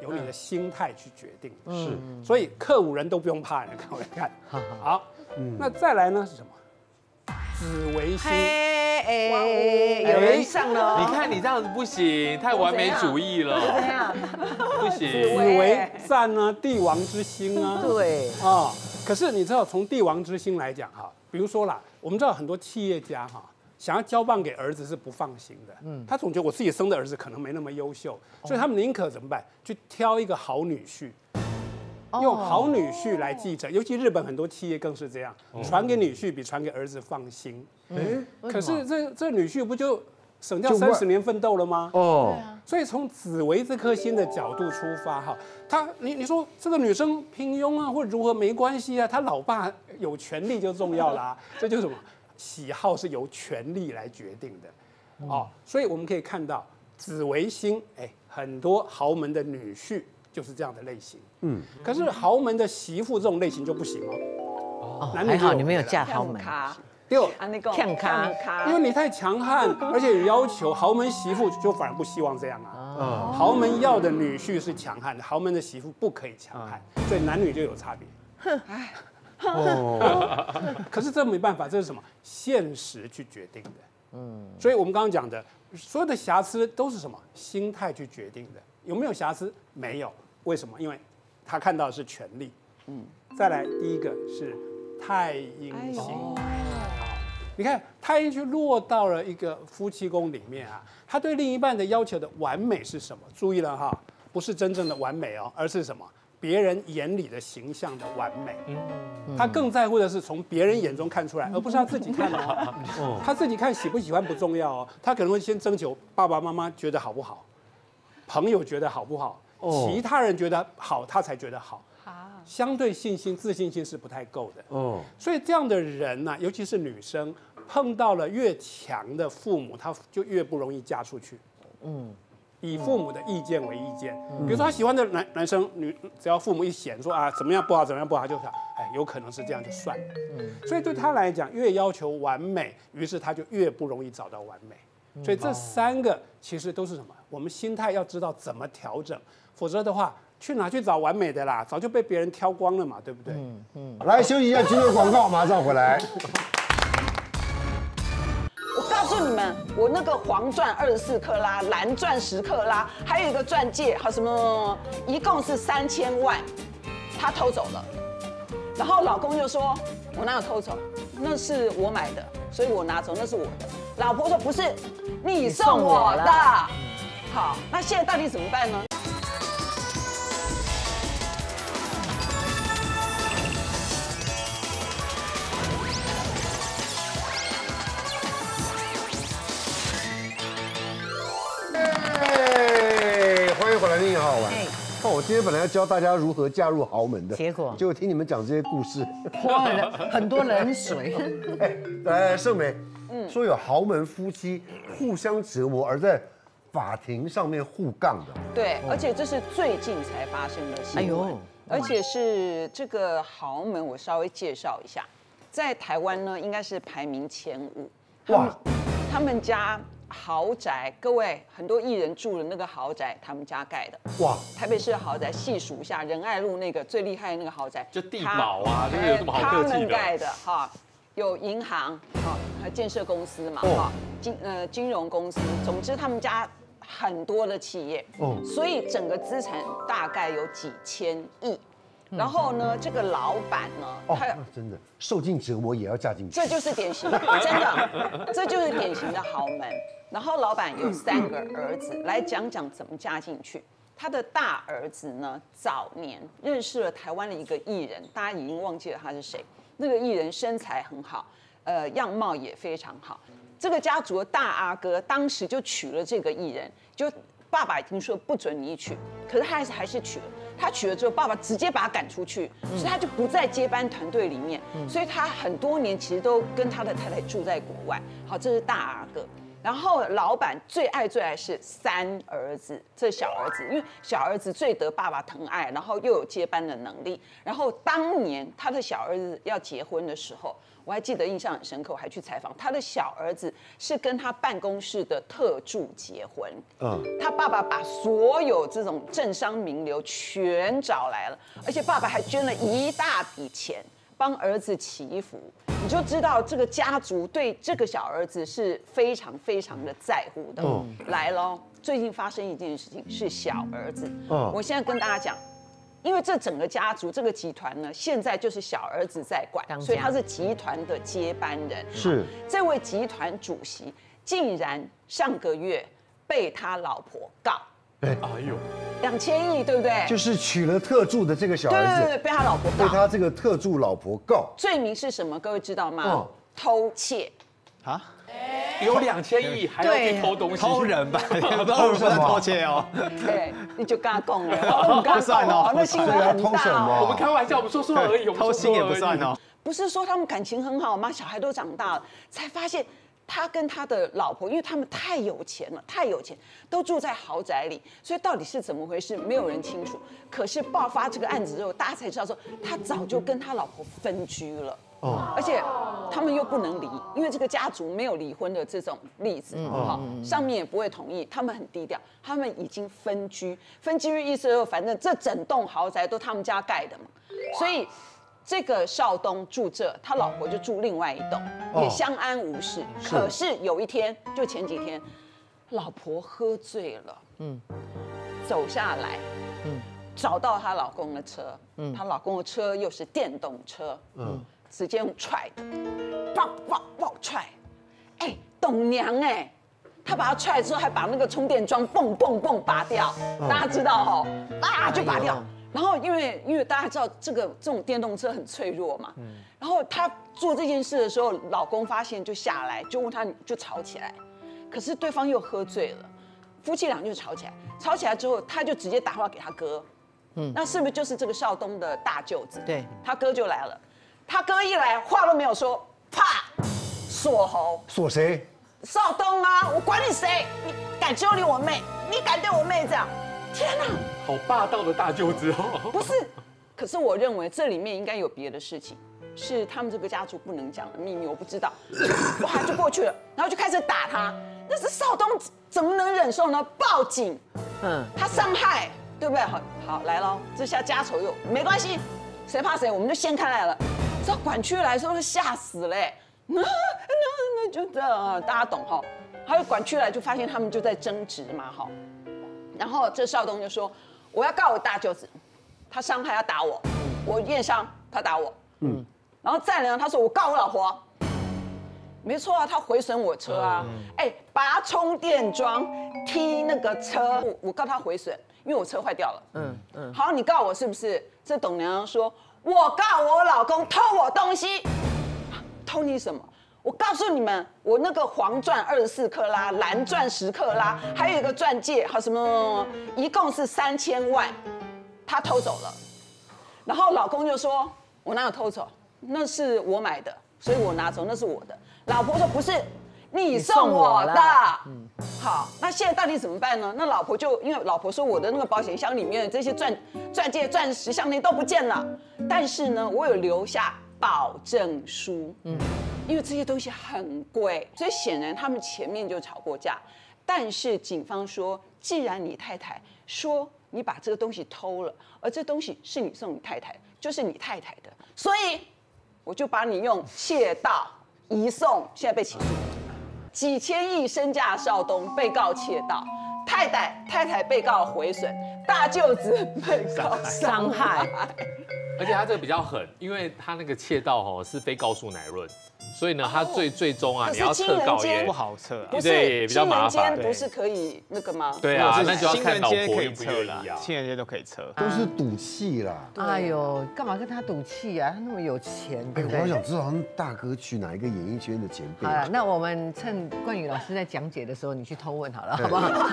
由你的心态去决定的。是，所以克五人都不用怕，你看我来看。好，那再来呢是什么？紫微星。 哎，有人上了。 你看你这样子不行，太完美主义了。 怎样？ 不行。 紫微占呢，帝王之星啊。 对。 啊，可是你知道从帝王之星来讲哈，比如说啦，我们知道很多企业家哈。想要交棒给儿子是不放心的，嗯，他总觉得我自己生的儿子可能没那么优秀，所以他们宁可怎么办？去挑一个好女婿，用好女婿来继承。尤其日本很多企业更是这样，传给女婿比传给儿子放心。哎，可是这这女婿不就省掉三十年奋斗了吗？哦，所以从紫微这颗星的角度出发，哈，他你你说这个女生平庸啊，或者如何没关系啊，他老爸有权利就重要啦，这就是什么？喜好是由权力来决定的，哦，所以我们可以看到紫微星，哎，很多豪门的女婿就是这样的类型，嗯，可是豪门的媳妇这种类型就不行哦。 哦，还好你没有嫁豪门。 六骗咖， 因为你太强悍，而且有要求，豪门媳妇就反而不希望这样啊。豪门要的女婿是强悍的，豪门的媳妇不可以强悍，所以男女就有差别。哼，哎。哦，可是这没办法，这是什么？现实去决定的。嗯，所以我们刚刚讲的所有的瑕疵都是什么？心态去决定的。有没有瑕疵？没有。为什么？因为他看到的是权力。嗯，再来第一个是太阴星。你看太阴去落到了一个夫妻宫里面啊，他对另一半的要求的完美是什么？注意了哈，不是真正的完美哦，而是什么？别人眼里的形象的完美，他更在乎的是从别人眼中看出来，而不是他自己看哦。他自己看喜不喜欢不重要哦，他可能会先征求爸爸妈妈觉得好不好，朋友觉得好不好，其他人觉得好，他才觉得好。相对信心、自信心是不太够的哦。所以这样的人呢，尤其是女生，碰到了越强的父母，她就越不容易嫁出去。嗯。以父母的意见为意见，比如说他喜欢的男男生女，只要父母一嫌说啊怎么样不好怎么样不好，他就想哎有可能是这样就算了。嗯，所以对他来讲，越要求完美，于是他就越不容易找到完美。所以这三个其实都是什么？我们心态要知道怎么调整，否则的话去哪去找完美的啦？早就被别人挑光了嘛，对不对？嗯嗯。 来休息一下，进入广告，马上回来。 告诉你们，我那个黄钻二十四克拉，蓝钻十克拉，还有一个钻戒，还有什么，一共是三千万，他偷走了。然后老公就说：“我哪有偷走？那是我买的，所以我拿走，那是我的。”老婆说：“不是，你送我的。”好，那现在到底怎么办呢？ 很好玩。哦，我今天本来要教大家如何嫁入豪门的， 结果结果听你们讲这些故事， 泼了很多冷水。 哎，来，盛梅，嗯，说有豪门夫妻互相折磨，而在法庭上面互杠的。 对，而且这是最近才发生的新闻，哎呦，而且是这个豪门，我稍微介绍一下，在台湾呢应该是排名前五。哇，他们家。豪宅，各位很多艺人住的那个豪宅，他们家盖的。哇！台北市的豪宅，细数一下，仁爱路那个最厉害的那个豪宅， 就地堡啊，就是有这么好客气的。 他们盖的哈，有银行哈，还有建设公司嘛哈，金呃金融公司，总之他们家很多的企业，哦，所以整个资产大概有几千亿。然后呢，这个老板呢， 哦，真的受尽折磨也要嫁进去， 这就是典型，真的，这就是典型的豪门。然后老板有三个儿子，来讲讲怎么嫁进去。他的大儿子呢，早年认识了台湾的一个艺人，大家已经忘记了他是谁。那个艺人身材很好，呃，样貌也非常好。这个家族的大阿哥当时就娶了这个艺人，就爸爸已经说不准你娶，可是他还是还是娶了。他娶了之后，爸爸直接把他赶出去，所以他就不在接班团队里面。所以他很多年其实都跟他的太太住在国外。好，这是大阿哥。 然后老板最爱最爱是三儿子，这小儿子，因为小儿子最得爸爸疼爱，然后又有接班的能力。然后当年他的小儿子要结婚的时候，我还记得印象很深刻，我还去采访他的小儿子是跟他办公室的特助结婚。嗯，他爸爸把所有这种政商名流全找来了，而且爸爸还捐了一大笔钱帮儿子祈福。你就知道这个家族对这个小儿子是非常非常的在乎的。嗯，来咯，最近发生一件事情是小儿子。嗯，我现在跟大家讲，因为这整个家族这个集团呢，现在就是小儿子在管，所以他是集团的接班人。 是这位集团主席竟然上个月被他老婆告。 哎呦， 两千亿，对不对？ 就是娶了特助的这个小儿子， 对对对，被他老婆告， 被他这个特助老婆告， 罪名是什么？各位知道吗？哦，偷窃。啊？ 有两千亿还要去偷东西？ 偷人吧？偷人不是偷窃哦。 对，你就跟他讲了， 不算哦， 那新闻很大。 我们开玩笑，我们说说而已， 偷心也不算哦。 不是说他们感情很好吗？小孩都长大了，才发现。他跟他的老婆，因为他们太有钱了，太有钱，都住在豪宅里，所以到底是怎么回事，没有人清楚。可是爆发这个案子之后，大家才知道说，他早就跟他老婆分居了。哦，而且他们又不能离，因为这个家族没有离婚的这种例子，好，上面也不会同意，他们很低调，他们已经分居。分居的意思就是，反正这整栋豪宅都他们家盖的嘛，所以。这个少东住这，他老婆就住另外一栋，也相安无事。可是有一天，就前几天，老婆喝醉了，嗯，走下来，嗯，找到她老公的车，嗯，她老公的车又是电动车，嗯，直接用踹的，爆爆爆踹，哎，董娘哎，她把她踹之后，还把那个充电桩蹦蹦蹦拔掉，大家知道哦，啊就拔掉。然后因为因为大家知道这个这种电动车很脆弱嘛，嗯，然后她做这件事的时候，老公发现就下来就问她就吵起来，可是对方又喝醉了，夫妻俩就吵起来，吵起来之后，她就直接打电话给她哥，嗯，那是不是就是这个少东的大舅子？ 对， 他哥就来了，他哥一来话都没有说，啪，锁喉， 锁谁？ 少东啊，我管你谁，你敢揪离我妹，你敢对我妹这样。天哪， 好霸道的大舅子哦！ 不是，可是我认为这里面应该有别的事情，是他们这个家族不能讲的秘密，我不知道。哇，就过去了，然后就开始打他。那是少东怎么能忍受呢？报警，嗯，他伤害，对不对？好，好来了，这下家丑又没关系，谁怕谁，我们就掀开来了。知道管区来的时候吓死了，那那那就这样，大家懂哈。还有管区来就发现他们就在争执嘛，哈。然后这少东就说：“我要告我大舅子，他伤害他打我，我验伤他打我。”嗯，然后再呢，他说我告我老婆，没错啊，他毁损我车啊，哎，拔充电桩，踢那个车，我我告他毁损，因为我车坏掉了。嗯嗯，好，你告我是不是？这董娘娘说，我告我老公偷我东西，偷你什么？我告诉你们，我那个黄钻二十四克拉，蓝钻十克拉，还有一个钻戒，还有什么，一共是三千万，他偷走了。然后老公就说：“我哪有偷走？那是我买的，所以我拿走，那是我的。”老婆说：“不是，你送我的。”嗯，好，那现在到底怎么办呢？那老婆就因为老婆说我的那个保险箱里面的这些钻钻戒、钻石、项链都不见了，但是呢，我有留下保证书。嗯。因为这些东西很贵，所以显然他们前面就吵过架。但是警方说，既然你太太说你把这个东西偷了，而这东西是你送你太太，就是你太太的，所以我就把你用窃盗移送，现在被起诉。几千亿身价的少东被告窃盗，太太太太被告毁损，大舅子被告伤害。 而且他这个比较狠，因为他那个窃盗哦是非告诉乃论。所以呢，他最最终啊，你要撤告也不好撤， 不是比较麻烦， 不是可以那个吗？ 对啊，那就要看老婆可以撤了，情人节都可以撤， 都是赌气啦。 哎呦，干嘛跟他赌气啊？他那么有钱，对不对？ 我想知道他们大哥去哪一个演艺圈的前辈。 好了，那我们趁冠宇老师在讲解的时候，你去偷问好了，好不好？但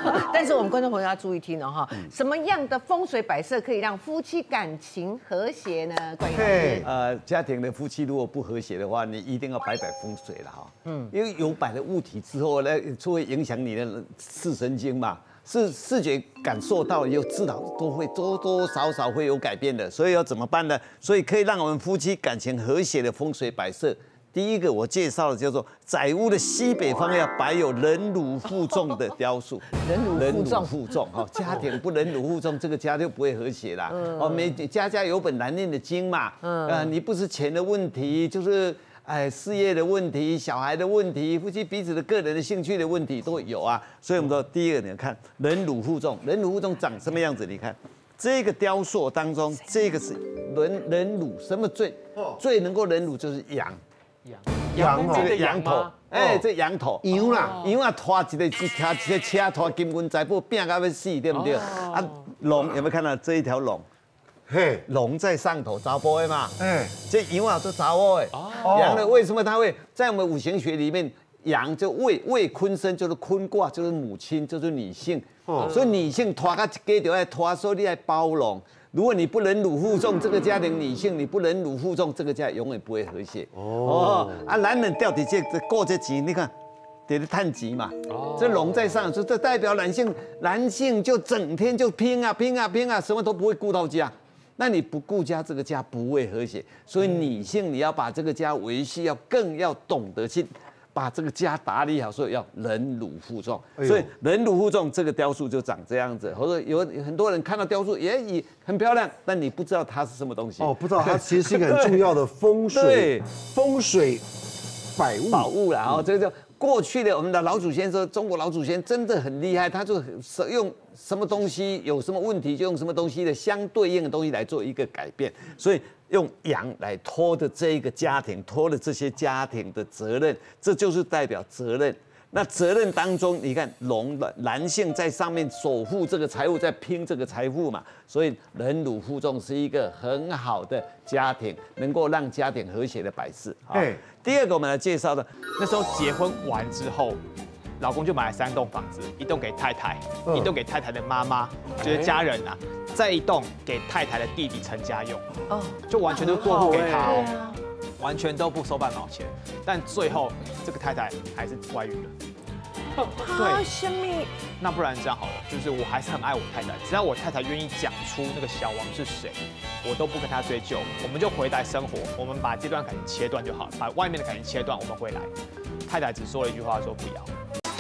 但是我们观众朋友要注意听哦哈，什么样的风水摆设可以让夫妻感情和谐呢？关于呃，家庭的夫妻如果不和谐的话，你一定要摆摆风水了哈。嗯，因为有摆了物体之后呢，就会影响你的视神经嘛。视视觉感受到以后，自然都会多多少少会有改变的。所以要怎么办呢？所以可以让我们夫妻感情和谐的风水摆设。第一个我介绍的叫做宅屋的西北方要摆有忍辱负重的雕塑。 忍辱负重， 负重哈，家庭不忍辱负重，这个家就不会和谐啦。哦，每家家有本难念的经嘛。嗯，呃，你不是钱的问题，就是哎事业的问题、小孩的问题、夫妻彼此的个人的兴趣的问题都有啊。所以我们说，第一个你看忍辱负重，忍辱负重长什么样子？你看这个雕塑当中，这个是忍忍辱，什么最最能够忍辱就是羊。 羊羊这个羊头， 哎，这羊头， 羊啦， 羊啊拖一个一车一个车拖金银财宝拼到要死，对不对？啊，龙有没有看到这一条龙？嘿，龙在上头，查甫的嘛，哎，这羊啊都查某的。哦，羊的为什么它会在我们五行学里面，羊就未未坤身，就是坤卦，就是母亲，就是女性。哦，所以女性拖到一家就要拖，所以你要包容。如果你不忍辱负重，这个家庭女性你不忍辱负重，这个家永远不会和谐。哦，啊，男人到底这这过这钱，你看，得探钱嘛。哦，这龙在上，这这代表男性，男性就整天就拼啊拼啊拼啊，什么都不会顾到家。那你不顾家，这个家不会和谐。所以女性你要把这个家维系，要更要懂得去把这个家打理好，所以要忍辱负重。所以忍辱负重这个雕塑就长这样子。或者有很多人看到雕塑也也很漂亮，但你不知道它是什么东西。 哦，不知道它其实是一个很重要的风水风水百物宝物啦。哦，这个就过去的我们的老祖先说，中国老祖先真的很厉害，他就用什么东西有什么问题，就用什么东西的相对应的东西来做一个改变。所以用羊来拖的这一个家庭，拖的这些家庭的责任，这就是代表责任。那责任当中，你看龙的男性在上面守护这个财富，在拼这个财富嘛，所以忍辱负重是一个很好的家庭，能够让家庭和谐的摆设。对，第二个我们来介绍的， 那时候结婚完之后，老公就买了三栋房子，一栋给太太，一栋给太太的妈妈，就是家人啊，再一栋给太太的弟弟陈家用，哦，就完全都过户给他哦。完全都不收半毛钱，但最后这个太太还是外遇了。 对，什么？ 那不然这样好了，就是我还是很爱我太太，只要我太太愿意讲出那个小王是谁，我都不跟她追究，我们就回来生活，我们把这段感情切断就好了，把外面的感情切断，我们回来。太太只说了一句话，说不要。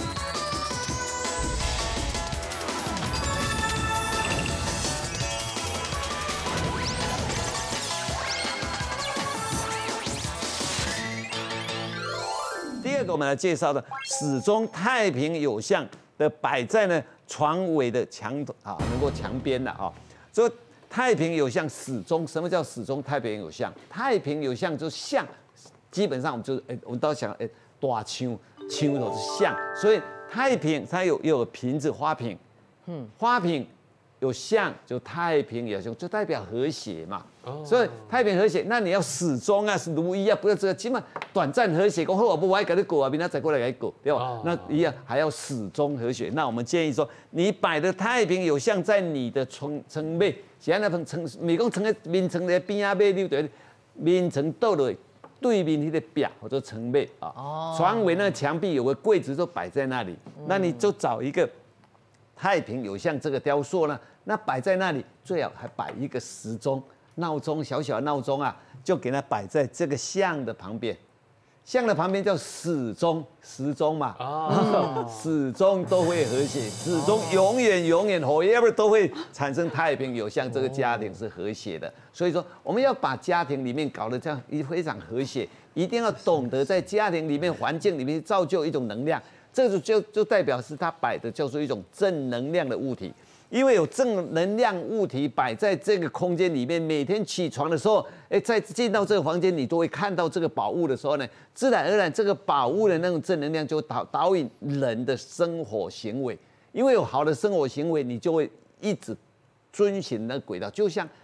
第二个我们来介绍的，始终太平有象的摆在呢床尾的墙头啊，能够墙边的啊。所以太平有象，始终什么叫始终太平有象？太平有象就是象，基本上我们就是哎，我们都想哎大墙，墙头是象，所以太平它有又有瓶子花瓶，嗯，花瓶有象就太平有象，就代表和谐嘛。所以太平和谐，那你要始终啊，是如一啊，不要这个起码短暂和谐，讲好我不爱给你过啊，明天再过来给你过，对吧？那一样还要始终和谐。那我们建议说，你摆的太平有象在你的床床尾，是安那份床，未讲床的面床的边啊尾，你对面床倒落对面那个表或者床尾啊，床尾那个墙壁有个柜子就摆在那里，那你就找一个太平有象这个雕塑呢，那摆在那里最好还摆一个时钟。闹钟小小的闹钟啊，就给它摆在这个象的旁边，象的旁边叫始终，时钟嘛，哦，始终都会和谐，始终永远永远 forever 都会产生太平有象，这个家庭是和谐的。所以说，我们要把家庭里面搞得这样非常和谐，一定要懂得在家庭里面环境里面造就一种能量，这就就就代表是它摆的叫做一种正能量的物体。因为有正能量物体摆在这个空间里面，每天起床的时候，哎，在进到这个房间，你都会看到这个宝物的时候呢，自然而然这个宝物的那种正能量就导导引人的生活行为。因为有好的生活行为，你就会一直遵循那个轨道，就像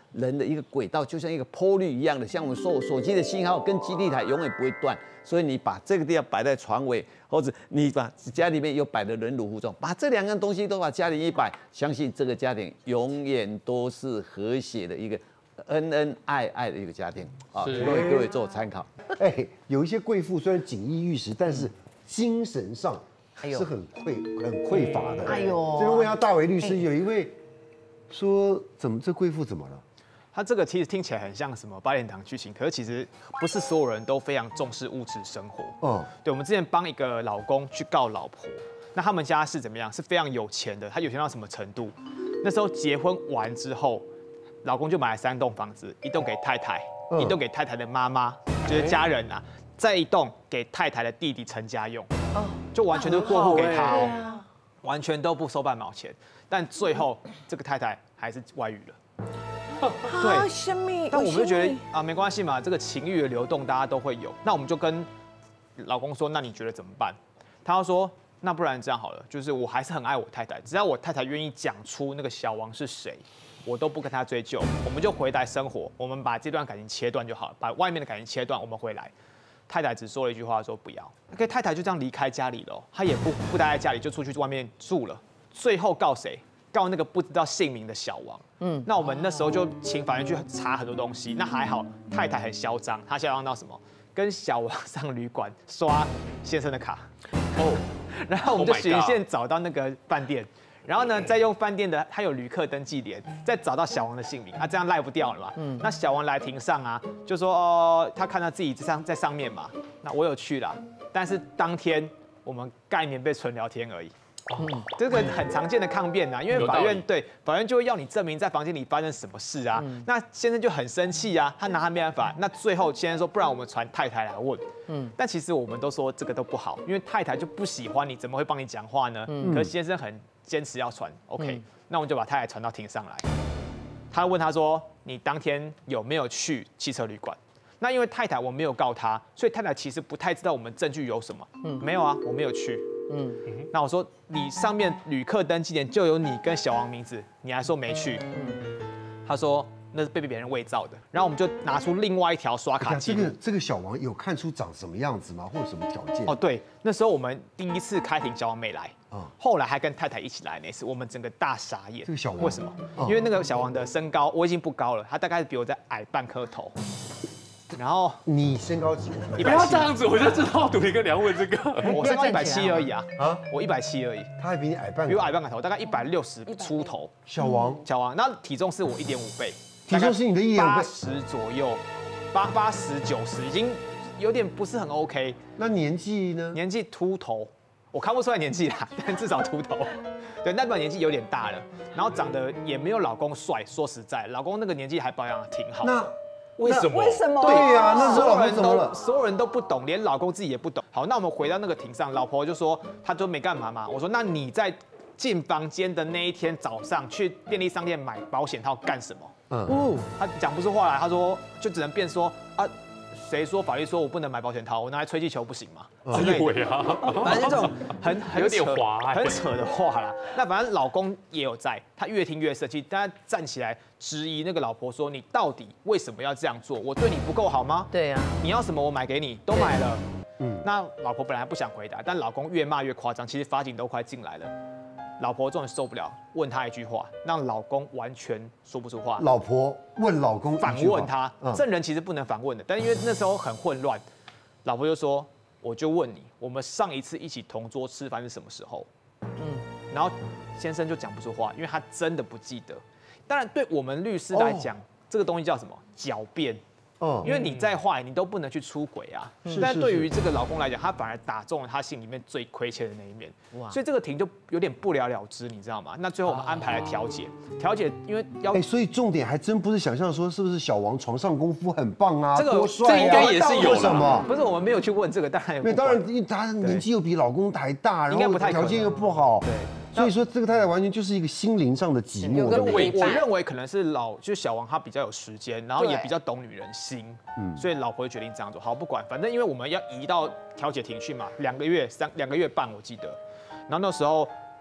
人的一个轨道，就像一个波率一样的，像我们手手机的信号跟基地台永远不会断。所以你把这个地方摆在床尾，或者你把家里面有摆的忍辱负重，把这两样东西都把家里一摆，相信这个家庭永远都是和谐的一个恩恩爱爱的一个家庭啊！各位各位做参考。 哎，有一些贵妇虽然锦衣玉食，但是精神上是很匮很匮乏的。哎呦，这边问一下大伟律师，有一位说怎么这贵妇怎么了？ 他这个其实听起来很像什么八点档剧情，可是其实不是所有人都非常重视物质生活。嗯，对，我们之前帮一个老公去告老婆，那他们家是怎么样？是非常有钱的，他有钱到什么程度？那时候结婚完之后，老公就买了三栋房子，一栋给太太，一栋给太太的妈妈，就是家人啊，再一栋给太太的弟弟陈家用，就完全都过户给他哦，完全都不收半毛钱。但最后这个太太还是外遇了。 对，生命。 但我们就觉得啊，没关系嘛，这个情欲的流动大家都会有。那我们就跟老公说，那你觉得怎么办？他要说，那不然这样好了，就是我还是很爱我太太，只要我太太愿意讲出那个小王是谁，我都不跟他追究，我们就回来生活，我们把这段感情切断就好了，把外面的感情切断，我们回来。太太只说了一句话，说不要。OK， 太太就这样离开家里了，她也不不待在家里，就出去外面住了。最后告谁？告那个不知道姓名的小王。嗯，那我们那时候就请法院去查很多东西。那还好，太太很嚣张，她嚣张到什么？跟小王上旅馆刷先生的卡。哦，然后我们就循线找到那个饭店，然后呢，再用饭店的他有旅客登记联，再找到小王的姓名，啊，这样赖不掉了嘛。嗯，那小王来庭上啊，就说哦，他看到自己在上在上面嘛。那我有去啦，但是当天我们盖棉被纯聊天而已。嗯，这个很常见的抗辩啊，因为法院对法院就会要你证明在房间里发生什么事啊。嗯、那先生就很生气啊，他拿他没办法。那最后先生说，不然我们传太太来问。嗯，但其实我们都说这个都不好，因为太太就不喜欢你，怎么会帮你讲话呢？嗯，可是先生很坚持要传 ，OK，、嗯、那我们就把太太传到庭上来。他问他说，你当天有没有去汽车旅馆？那因为太太我没有告他，所以太太其实不太知道我们证据有什么。嗯，没有啊，我没有去。嗯，那我说你上面旅客登记点就有你跟小王名字，你还说没去？嗯，他说那是被别人伪造的。然后我们就拿出另外一条刷卡记录。 这个这个小王有看出长什么样子吗？或者什么条件？ 哦，对，那时候我们第一次开庭，小王没来。啊，后来还跟太太一起来那次，我们整个大傻眼。 这个小王为什么？因为那个小王的身高我已经不高了，他大概比我再矮半颗头。然后你身高几？ 不要这样子，我就知道赌一个梁问这个。 我身高一百七而已啊，啊，我一百七而已。 他还比你矮半， 比我矮半个头，大概一百六十出头。 小王， 小王，那体重是我一点五倍， 体重是你的一点五倍， 八十左右，八八十九十，已经有点不是很 OK。 那年纪呢？ 年纪秃头，我看不出来年纪啦，但至少秃头。对，代表年纪有点大了，然后长得也没有老公帅。说实在，老公那个年纪还保养得挺好。 那为什么？ 为什么？ 对呀，那所有人都所有人都不懂，连老公自己也不懂。好，那我们回到那个庭上，老婆就说她都没干嘛嘛。我说那你在进房间的那一天早上去便利商店买保险套干什么？嗯，他讲不出话来，他说就只能辩说啊，谁说法律说我不能买保险套，我拿来吹气球不行吗？ 之类的啊， 反正这种很很有点滑、欸， 很扯的话啦。那反正老公也有在，他越听越生气，大家站起来质疑那个老婆说：“你到底为什么要这样做？我对你不够好吗？” 对啊， 你要什么我买给你，都买了。嗯，那老婆本来不想回答，但老公越骂越夸张，其实法警都快进来了。老婆终于受不了，问他一句话，让老公完全说不出话。 老婆问老公反问他，嗯、证人其实不能反问的，但因为那时候很混乱，老婆就说：“我就问你，我们上一次一起同桌吃饭是什么时候？”嗯，然后先生就讲不出话，因为他真的不记得。当然，对我们律师来讲，哦、这个东西叫什么？狡辩。嗯，因为你再坏，你都不能去出轨啊。是但对于这个老公来讲，他反而打中了他心里面最亏欠的那一面。哇！所以这个庭就有点不了了之，你知道吗？那最后我们安排了调解，调解因为要哎，所以重点还真不是想象说是不是小王床上功夫很棒啊， 这个多帅啊， 这应该也是有什么？ 不是我们没有去问这个，当然因为当然他年纪又比老公还大，然后条件又不好， 对。 所以说，这个太太完全就是一个心灵上的寂寞。 我我认为可能是老，就是小王他比较有时间，然后也比较懂女人心，嗯，所以老婆会决定这样做。好，不管，反正因为我们要移到调解庭去嘛，两个月、三两个月半我记得。然后那时候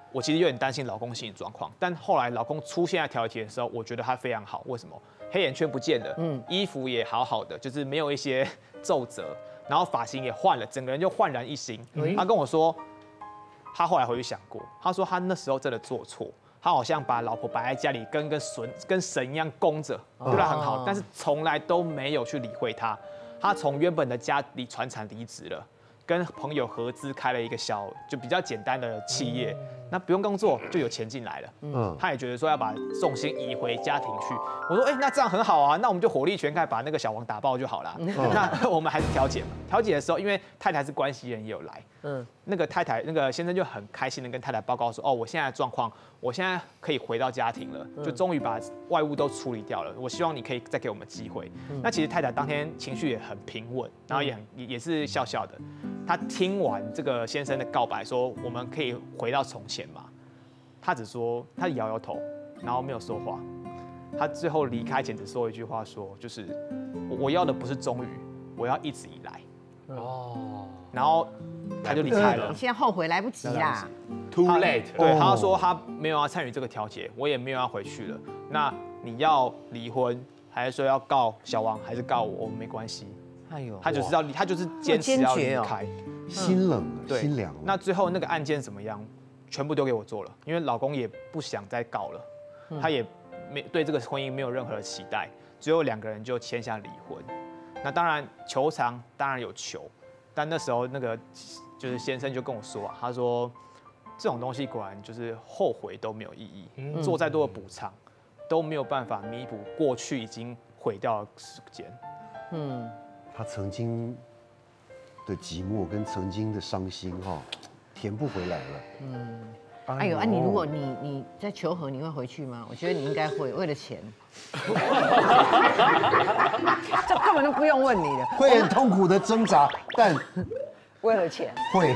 我其实有点担心老公心理状况，但后来老公出现在调解的时候，我觉得他非常好。为什么？黑眼圈不见了，嗯，衣服也好好的，就是没有一些皱褶，然后发型也换了，整个人就焕然一新。嗯、他跟我说，他后来回去想过，他说他那时候真的做错，他好像把老婆摆在家里跟跟神跟神一样供着，对他很好，但是从来都没有去理会他。他从原本的家里传产离职了。跟朋友合资开了一个小，就比较简单的企业，那不用工作就有钱进来了。嗯，他也觉得说要把重心移回家庭去。我说，哎、欸，那这样很好啊，那我们就火力全开，把那个小王打爆就好了。嗯、那我们还是调解嘛。调解的时候，因为太太是关系人也有来，嗯，那个太太那个先生就很开心的跟太太报告说，哦，我现在的状况，我现在可以回到家庭了，就终于把外务都处理掉了。我希望你可以再给我们机会。嗯、那其实太太当天情绪也很平稳，然后也很也是笑笑的。他听完这个先生的告白，说我们可以回到从前嘛？他只说他摇摇头，然后没有说话。他最后离开前只说一句话说，就是我要的不是终于，我要一直以来。哦。然后他就离开了。 你现在后悔来不及啦。 Too late。 对，他说他没有要参与这个调解，我也没有要回去了。那你要离婚，还是说要告小王，还是告我？我们没关系。哎呦，他就是要离，他就是坚持要离开， 心冷了，心凉了。 那最后那个案件怎么样？全部丢给我做了，因为老公也不想再告了，他也没对这个婚姻没有任何的期待，最后两个人就签下离婚。那当然求偿当然有求，但那时候那个就是先生就跟我说啊，他说这种东西果然就是后悔都没有意义，嗯、做再多的补偿都没有办法弥补过去已经毁掉的时间。嗯。 他曾经的寂寞跟曾经的伤心哈，填不回来了。嗯， 哎呦，啊，你如果你你在求和，你会回去吗？我觉得你应该会，为了钱。这根本都不用问你的， 会很痛苦的挣扎，但为了钱会。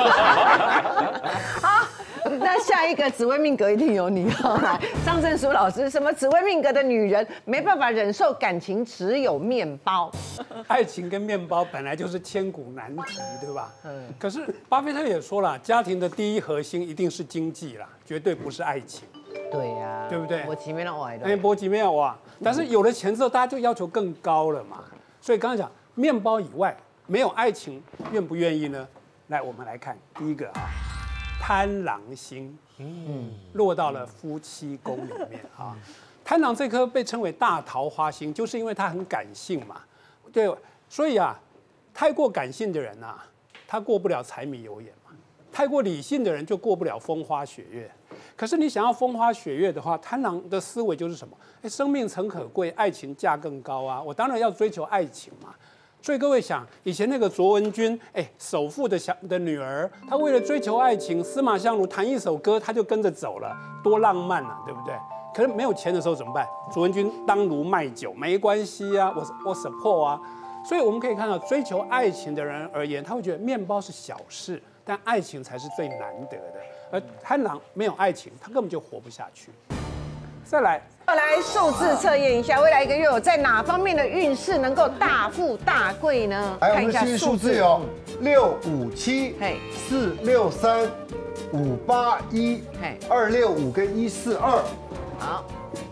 好。那下一个紫微命格一定有你哦，张正书老师，什么紫微命格的女人没办法忍受感情，只有面包。 爱情跟面包本来就是千古难题，对吧？嗯。可是巴菲特也说了，家庭的第一核心一定是经济啦，绝对不是爱情。 对呀、啊， 对不对？ 波及没有爱的。 哎，波及没有啊。但是有了钱之后，大家就要求更高了嘛。所以刚才讲面包以外没有爱情，愿不愿意呢？来，我们来看第一个啊。贪狼星，嗯，落到了夫妻宫里面啊。贪狼这颗被称为大桃花星，就是因为它很感性嘛，对，所以啊，太过感性的人啊，他过不了柴米油盐嘛；太过理性的人就过不了风花雪月。可是你想要风花雪月的话，贪狼的思维就是什么？哎，生命诚可贵，爱情价更高啊！我当然要追求爱情嘛。所以各位想，以前那个卓文君，哎，首富的小的女儿，她为了追求爱情，司马相如弹一首歌，她就跟着走了，多浪漫啊，对不对？可是没有钱的时候怎么办？卓文君当炉卖酒，没关系啊，我我 support 啊。所以我们可以看到，追求爱情的人而言，他会觉得面包是小事，但爱情才是最难得的。而贪狼没有爱情，他根本就活不下去。再来。 来数字测验一下，未来一个月我在哪方面的运势能够大富大贵呢？ 来，我们幸运数字有六五七、四六三、五八一、二六五跟一四二。 好。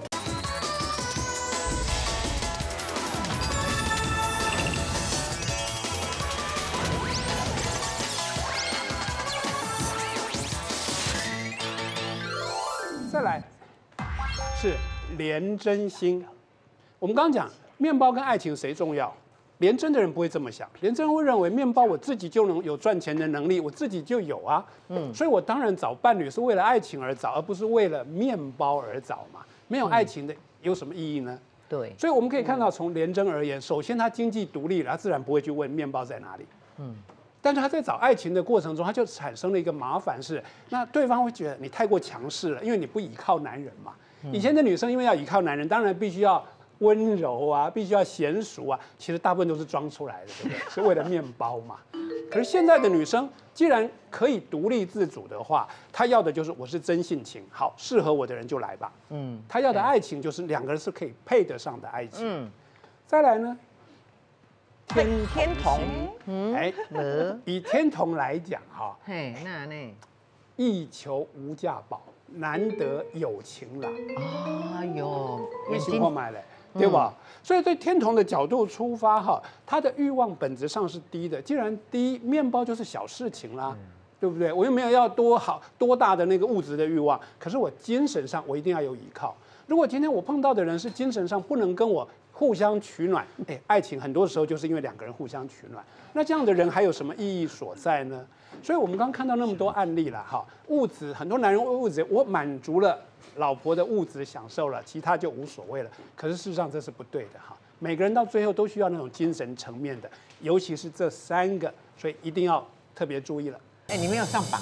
再来是。廉贞星，我们刚刚讲面包跟爱情谁重要？廉贞的人不会这么想，廉贞会认为面包我自己就能有赚钱的能力，我自己就有啊，嗯，所以我当然找伴侣是为了爱情而找，而不是为了面包而找嘛。没有爱情的有什么意义呢？ 对， 所以我们可以看到，从廉贞而言，首先他经济独立了，他自然不会去问面包在哪里，嗯。但是他在找爱情的过程中，他就产生了一个麻烦是，那对方会觉得你太过强势了，因为你不依靠男人嘛。以前的女生因为要依靠男人，当然必须要温柔啊，必须要娴熟啊，其实大部分都是装出来的，对不对？是为了面包嘛。可是现在的女生既然可以独立自主的话，她要的就是我是真性情，好，适合我的人就来吧。嗯，她要的爱情就是两个人是可以配得上的爱情。嗯，再来呢？ 天天同， 嗯，哎，以天同来讲哈， 嘿，那呢？ 一求无价宝，难得有情郎。 哎呦， 没情况买嘞。对吧？所以对天同的角度出发，哈，他的欲望本质上是低的。既然低，面包就是小事情啦，对不对？我又没有要多好多大的那个物质的欲望，可是我精神上我一定要有依靠。如果今天我碰到的人是精神上不能跟我互相取暖，哎，爱情很多时候就是因为两个人互相取暖，那这样的人还有什么意义所在呢？所以我们刚刚看到那么多案例了，哈，物质很多男人为物质，我满足了老婆的物质享受了，其他就无所谓了。可是事实上这是不对的哈，每个人到最后都需要那种精神层面的，尤其是这三个，所以一定要特别注意了。 哎，你没有上榜。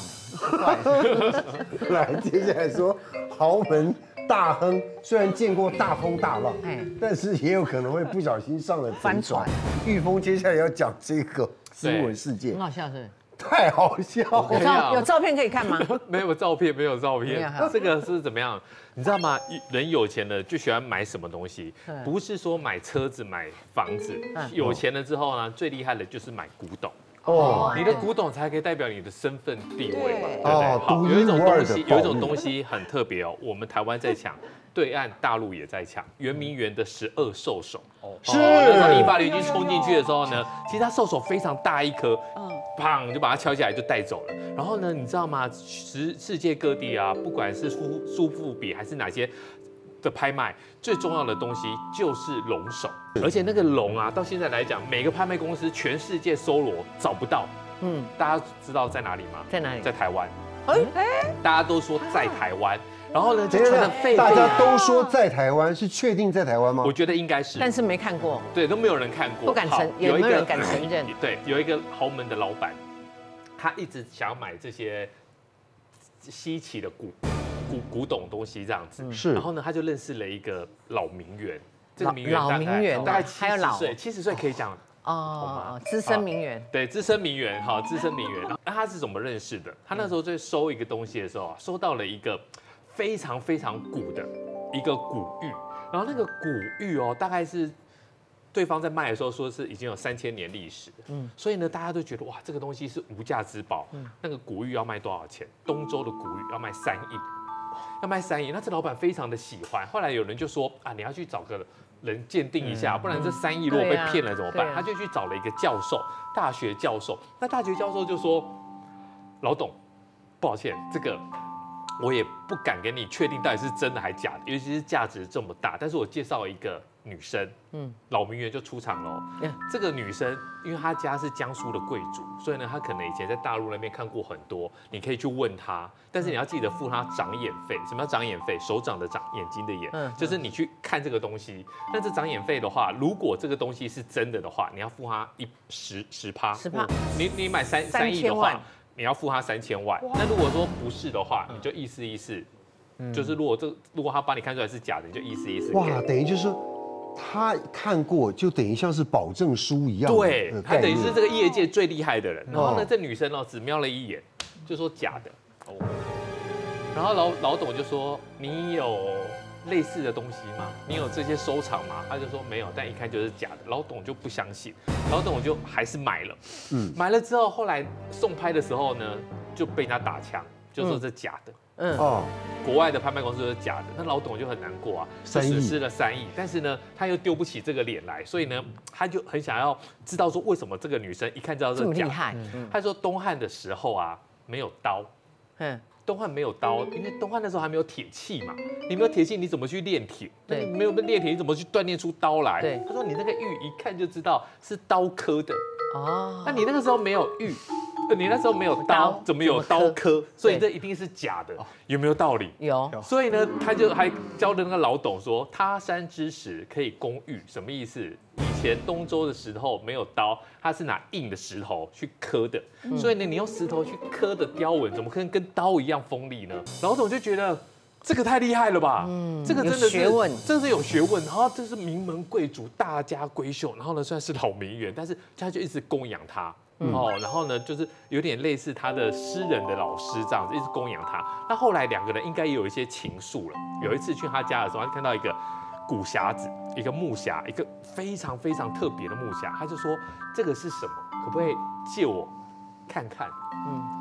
来，接下来说豪门大亨，虽然见过大风大浪，但是也有可能会不小心上了帆船。 玉峰接下来要讲这个新闻事件， 很好笑是。 太好笑了！ 有照片可以看吗？ 没有照片，没有照片。这个是怎么样？你知道吗？人有钱了就喜欢买什么东西，不是说买车子、买房子。有钱了之后呢，最厉害的就是买古董。哦，你的古董才可以代表你的身份地位嘛，对不对？好，有一种东西，有一种东西很特别哦，我们台湾在抢。对岸大陆也在抢圆明园的十二兽首，哦，是那时候理发旅军冲进去的时候呢，其实它兽首非常大一颗，嗯，砰就把它敲起来就带走了。然后呢，你知道吗？世世界各地啊，不管是苏苏富比还是哪些的拍卖，最重要的东西就是龙首，而且那个龙啊，到现在来讲，每个拍卖公司全世界搜罗找不到，嗯，大家知道在哪里吗？ 在哪里？ 在台湾。哎，大家都说在台湾。然后呢，就传得沸沸。 大家都说在台湾，是确定在台湾吗？ 我觉得应该是， 但是没看过。 对，都没有人看过， 不敢承，有没有人敢承认？ 对，有一个豪门的老板，他一直想要买这些稀奇的古古古董东西这样子。是。然后呢，他就认识了一个老名媛，这个名媛老名媛大概七十岁，七十岁可以讲。 哦，资深名媛， 对，资深名媛，哈，资深名媛。那他是怎么认识的？他那时候在收一个东西的时候啊，收到了一个非常非常古的一个古玉，然后那个古玉哦，大概是对方在卖的时候说是已经有三千年历史，嗯，所以呢，大家都觉得哇，这个东西是无价之宝。嗯，那个古玉要卖多少钱？东周的古玉要卖三亿，要卖三亿。那这老板非常的喜欢，后来有人就说啊，你要去找个人鉴定一下，不然这三亿如果被骗了怎么办？他就去找了一个教授，大学教授。那大学教授就说：“老董，抱歉，这个我也不敢给你确定到底是真的还是假的，尤其是价值这么大。但是我介绍一个女生，嗯，老名媛就出场喽。这个女生，因为她家是江苏的贵族，所以呢，她可能以前在大陆那边看过很多，你可以去问她。但是你要记得付她长眼费。什么叫长眼费？手掌的掌，眼睛的眼，嗯，就是你去看这个东西。但是长眼费的话，如果这个东西是真的的话，你要付她一十十趴，十趴。你你买三三亿的话，你要付她三千万。那如果说不是的话，你就意思意思，就是如果这如果他把你看出来是假的，你就意思意思。 哇，等于就是说。他看过，就等于像是保证书一样。 对，他等于是这个业界最厉害的人。然后呢，这女生哦只瞄了一眼，就说假的。哦。然后老老董就说：“你有类似的东西吗？你有这些收藏吗？”他就说没有，但一看就是假的。老董就不相信，老董就还是买了。嗯。买了之后，后来送拍的时候呢，就被人家打枪，就说这假的。嗯哦，国外的拍卖公司都是假的，那老董就很难过啊，损失了三亿，但是呢，他又丢不起这个脸来，所以呢，他就很想要知道说为什么这个女生一看知道这是假的。他说东汉的时候啊，没有刀，嗯，东汉没有刀，因为东汉那时候还没有铁器嘛，你没有铁器你怎么去炼铁？对，没有炼铁你怎么去锻炼出刀来？对，他说你那个玉一看就知道是刀刻的，哦，那你那个时候没有玉。你那时候没有刀，怎么有刀刻？所以这一定是假的，有没有道理？ 有。 所以呢，他就还教的那个老董说：“他山之石可以攻玉，什么意思？以前东周的时候没有刀，他是拿硬的石头去刻的，嗯、所以呢，你用石头去刻的雕纹，怎么可能跟刀一样锋利呢？”老董就觉得这个太厉害了吧？嗯，这个真的是学问， 真的是有学问。然后这是名门贵族，大家闺秀，然后呢，虽然是老名媛，但是他就一直供养他。哦，然后呢，就是有点类似他的诗人的老师这样子，一直供养他。那后来两个人应该也有一些情愫了。有一次去他家的时候，他看到一个古匣子，一个木匣，一个非常非常特别的木匣，他就说这个是什么？可不可以借我看看？嗯，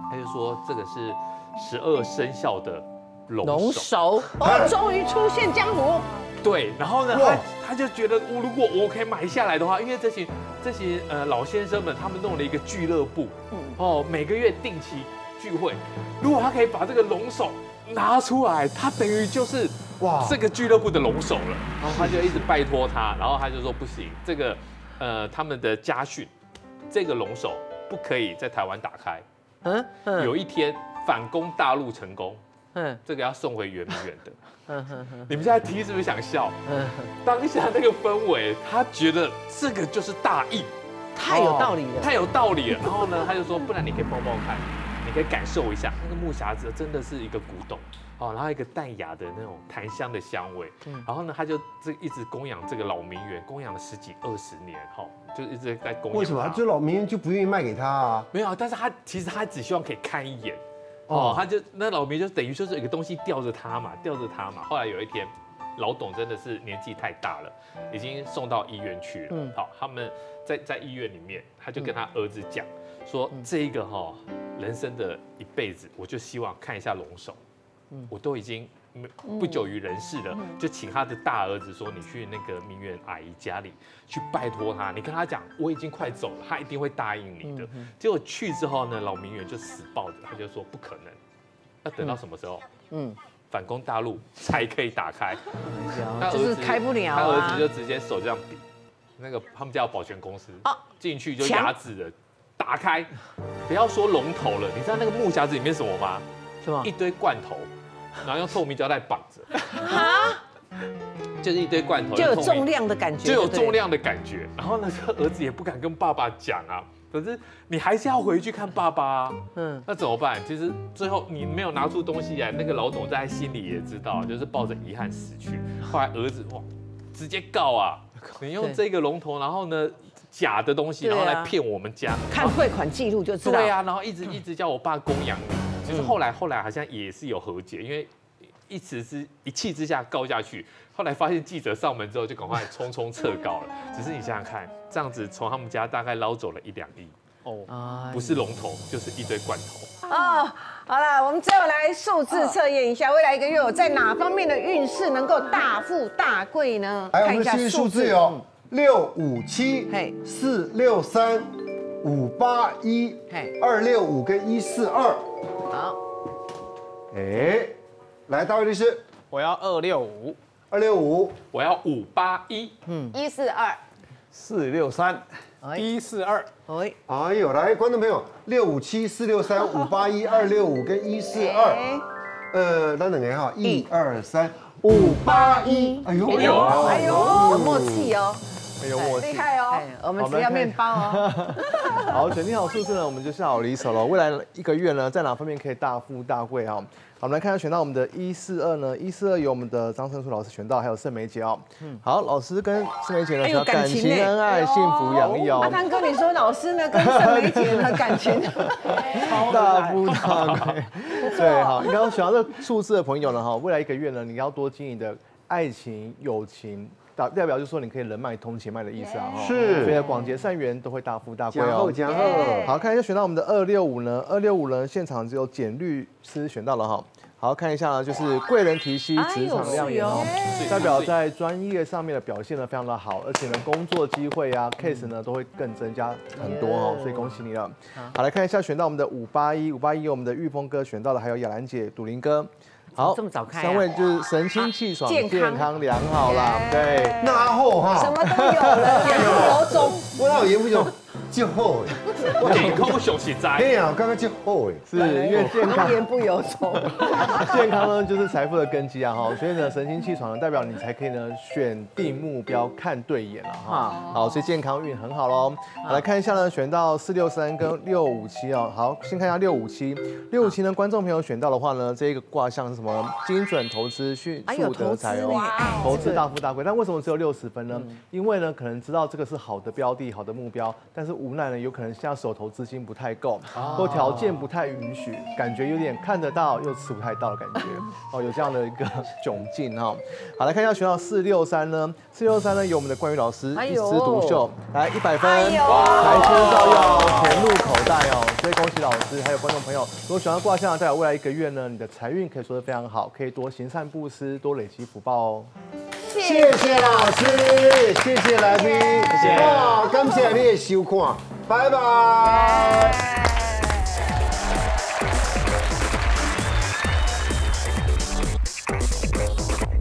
他就说这个是十二生肖的龙龙首。 首哦，终于出现江湖。 对，然后呢，他他就觉得，我如果我可以买下来的话，因为这些这些呃老先生们，他们弄了一个俱乐部，哦，每个月定期聚会，如果他可以把这个龙首拿出来，他等于就是哇这个俱乐部的龙首了。然后他就一直拜托他，然后他就说不行，这个呃他们的家训，这个龙首不可以在台湾打开。嗯嗯，有一天反攻大陆成功，嗯，这个要送回圆明园的。你们现在听是不是想笑？当下那个氛围，他觉得这个就是大义， 太有道理了， 太有道理了。然后呢，他就说，不然你可以抱抱看，你可以感受一下那个木匣子真的是一个古董哦，然后一个淡雅的那种檀香的香味。然后呢，他就这一直供养这个老名园，供养了十几二十年，哈，就一直在供养。 为什么？这老名园就不愿意卖给他啊？ 没有，但是他其实他只希望可以看一眼。哦，他就那老民就等于就是有个东西吊着他嘛，吊着他嘛。后来有一天，老董真的是年纪太大了，已经送到医院去了。嗯，好，他们在在医院里面，他就跟他儿子讲说，这一个哈人生的一辈子，我就希望看一下龙首。嗯，我都已经不久于人世了，就请他的大儿子说，你去那个名媛阿姨家里去拜托他，你跟他讲我已经快走了，他一定会答应你的。结果去之后呢，老名媛就死抱着，他就说不可能，要等到什么时候？嗯，反攻大陆才可以打开， 就是开不了。 他儿子就直接手这样比，那个他们家有保全公司，进去就压制了，打开，不要说龙头了，你知道那个木匣子里面什么吗？ 什么？ 一堆罐头。然后用透明胶带绑着，啊，就是一堆罐头， 就有重量的感觉， 就有重量的感觉。然后呢，这儿子也不敢跟爸爸讲啊，可是你还是要回去看爸爸啊。嗯，那怎么办？其实最后你没有拿出东西来，那个老董在心里也知道，就是抱着遗憾死去。后来儿子哇，直接告啊，你用这个龙头，然后呢假的东西，然后来骗我们家， 看汇款记录就知道。 对啊，然后一直一直叫我爸供养你。就是后来后来好像也是有和解，因为一时之一气之下告下去，后来发现记者上门之后就赶快匆匆撤告了。只是你想想看，这样子从他们家大概捞走了一两亿哦，不是龙头就是一堆罐头哦。好了，我们最后来数字测验一下，未来一个月我在哪方面的运势能够大富大贵呢？ 来，我们幸运数字有六五七、四六三、五八一、二六五跟一四二。好，哎，来，大卫律师， 我要二六五， 二六五， 我要五八一， 嗯，一四二， 四六三， 一四二， 哎，哎呦，来，观众朋友，六五七、四六三、五八一、二六五跟一四二，呃，那两个哈，一二三，五八一，哎呦，哎呦， 哎呦，有默契哦。 有默契， 厉害哦！我们只要面包哦。 好，选定好数字呢，我们就下好离手了。未来一个月呢，在哪方面可以大富大贵啊？好，我们来看看选到我们的一四二呢，一四二有我们的张胜书老师选到，还有盛梅姐哦。嗯，好，老师跟盛梅姐呢，要感情恩爱，幸福洋溢哦。 阿汤哥，你说老师呢跟盛梅姐的感情大富大贵，对，好，你刚刚选到这数字的朋友呢，哈，未来一个月呢，你要多经营的爱情、友情。代表就是说你可以人脉通钱脉的意思啊， 是， 所以广结善缘都会大富大贵哦。加贺， 好，看一下选到我们的二六五呢，二六五呢现场只有简律师选到了哈。好，看一下呢，就是贵人提携，职场亮眼哦，代表在专业上面的表现呢非常的好，而且呢工作机会啊 case 呢都会更增加很多哦，所以恭喜你了。好，来看一下选到我们的五八一，五八一有我们的玉峰哥选到了，还有雅兰姐、杜林哥。好， 这么早开， 三位就是神清气爽、健康良好啦，对， 那后哈， 什么都有了，言不由衷。 我老言不由衷，就好哎，健康上实在。 对啊，刚刚就好哎， 是因为健康言不由衷。 健康呢就是财富的根基啊哈，所以呢神清气爽呢代表你才可以呢选定目标、看对眼了哈。好，所以健康运很好喽。好，来看一下呢，选到四六三跟六五七哦。好，先看一下六五七，六五七呢，观众朋友选到的话呢，这一个卦象是什么？精准投资，迅速得财哦，投资大富大贵。但为什么只有六十分呢？因为呢，可能知道这个是好的标的、好的目标，但是无奈呢，有可能下像手头资金不太够，或条件不太允许，感觉有点看得到又吃不太到的感觉，哦，有这样的一个窘境哈。好，来看一下选到四六三呢，四六三呢由我们的冠宇老师一枝独秀，来一百分，台车照耀，钱入口袋哦，所以恭喜老师还有观众朋友，如果喜欢卦象，代表未来一个月呢，你的财运可以说得非常好，可以多行善布施，多累积福报哦。 谢谢老师，谢谢来宾，哇，感谢你的收看，拜拜。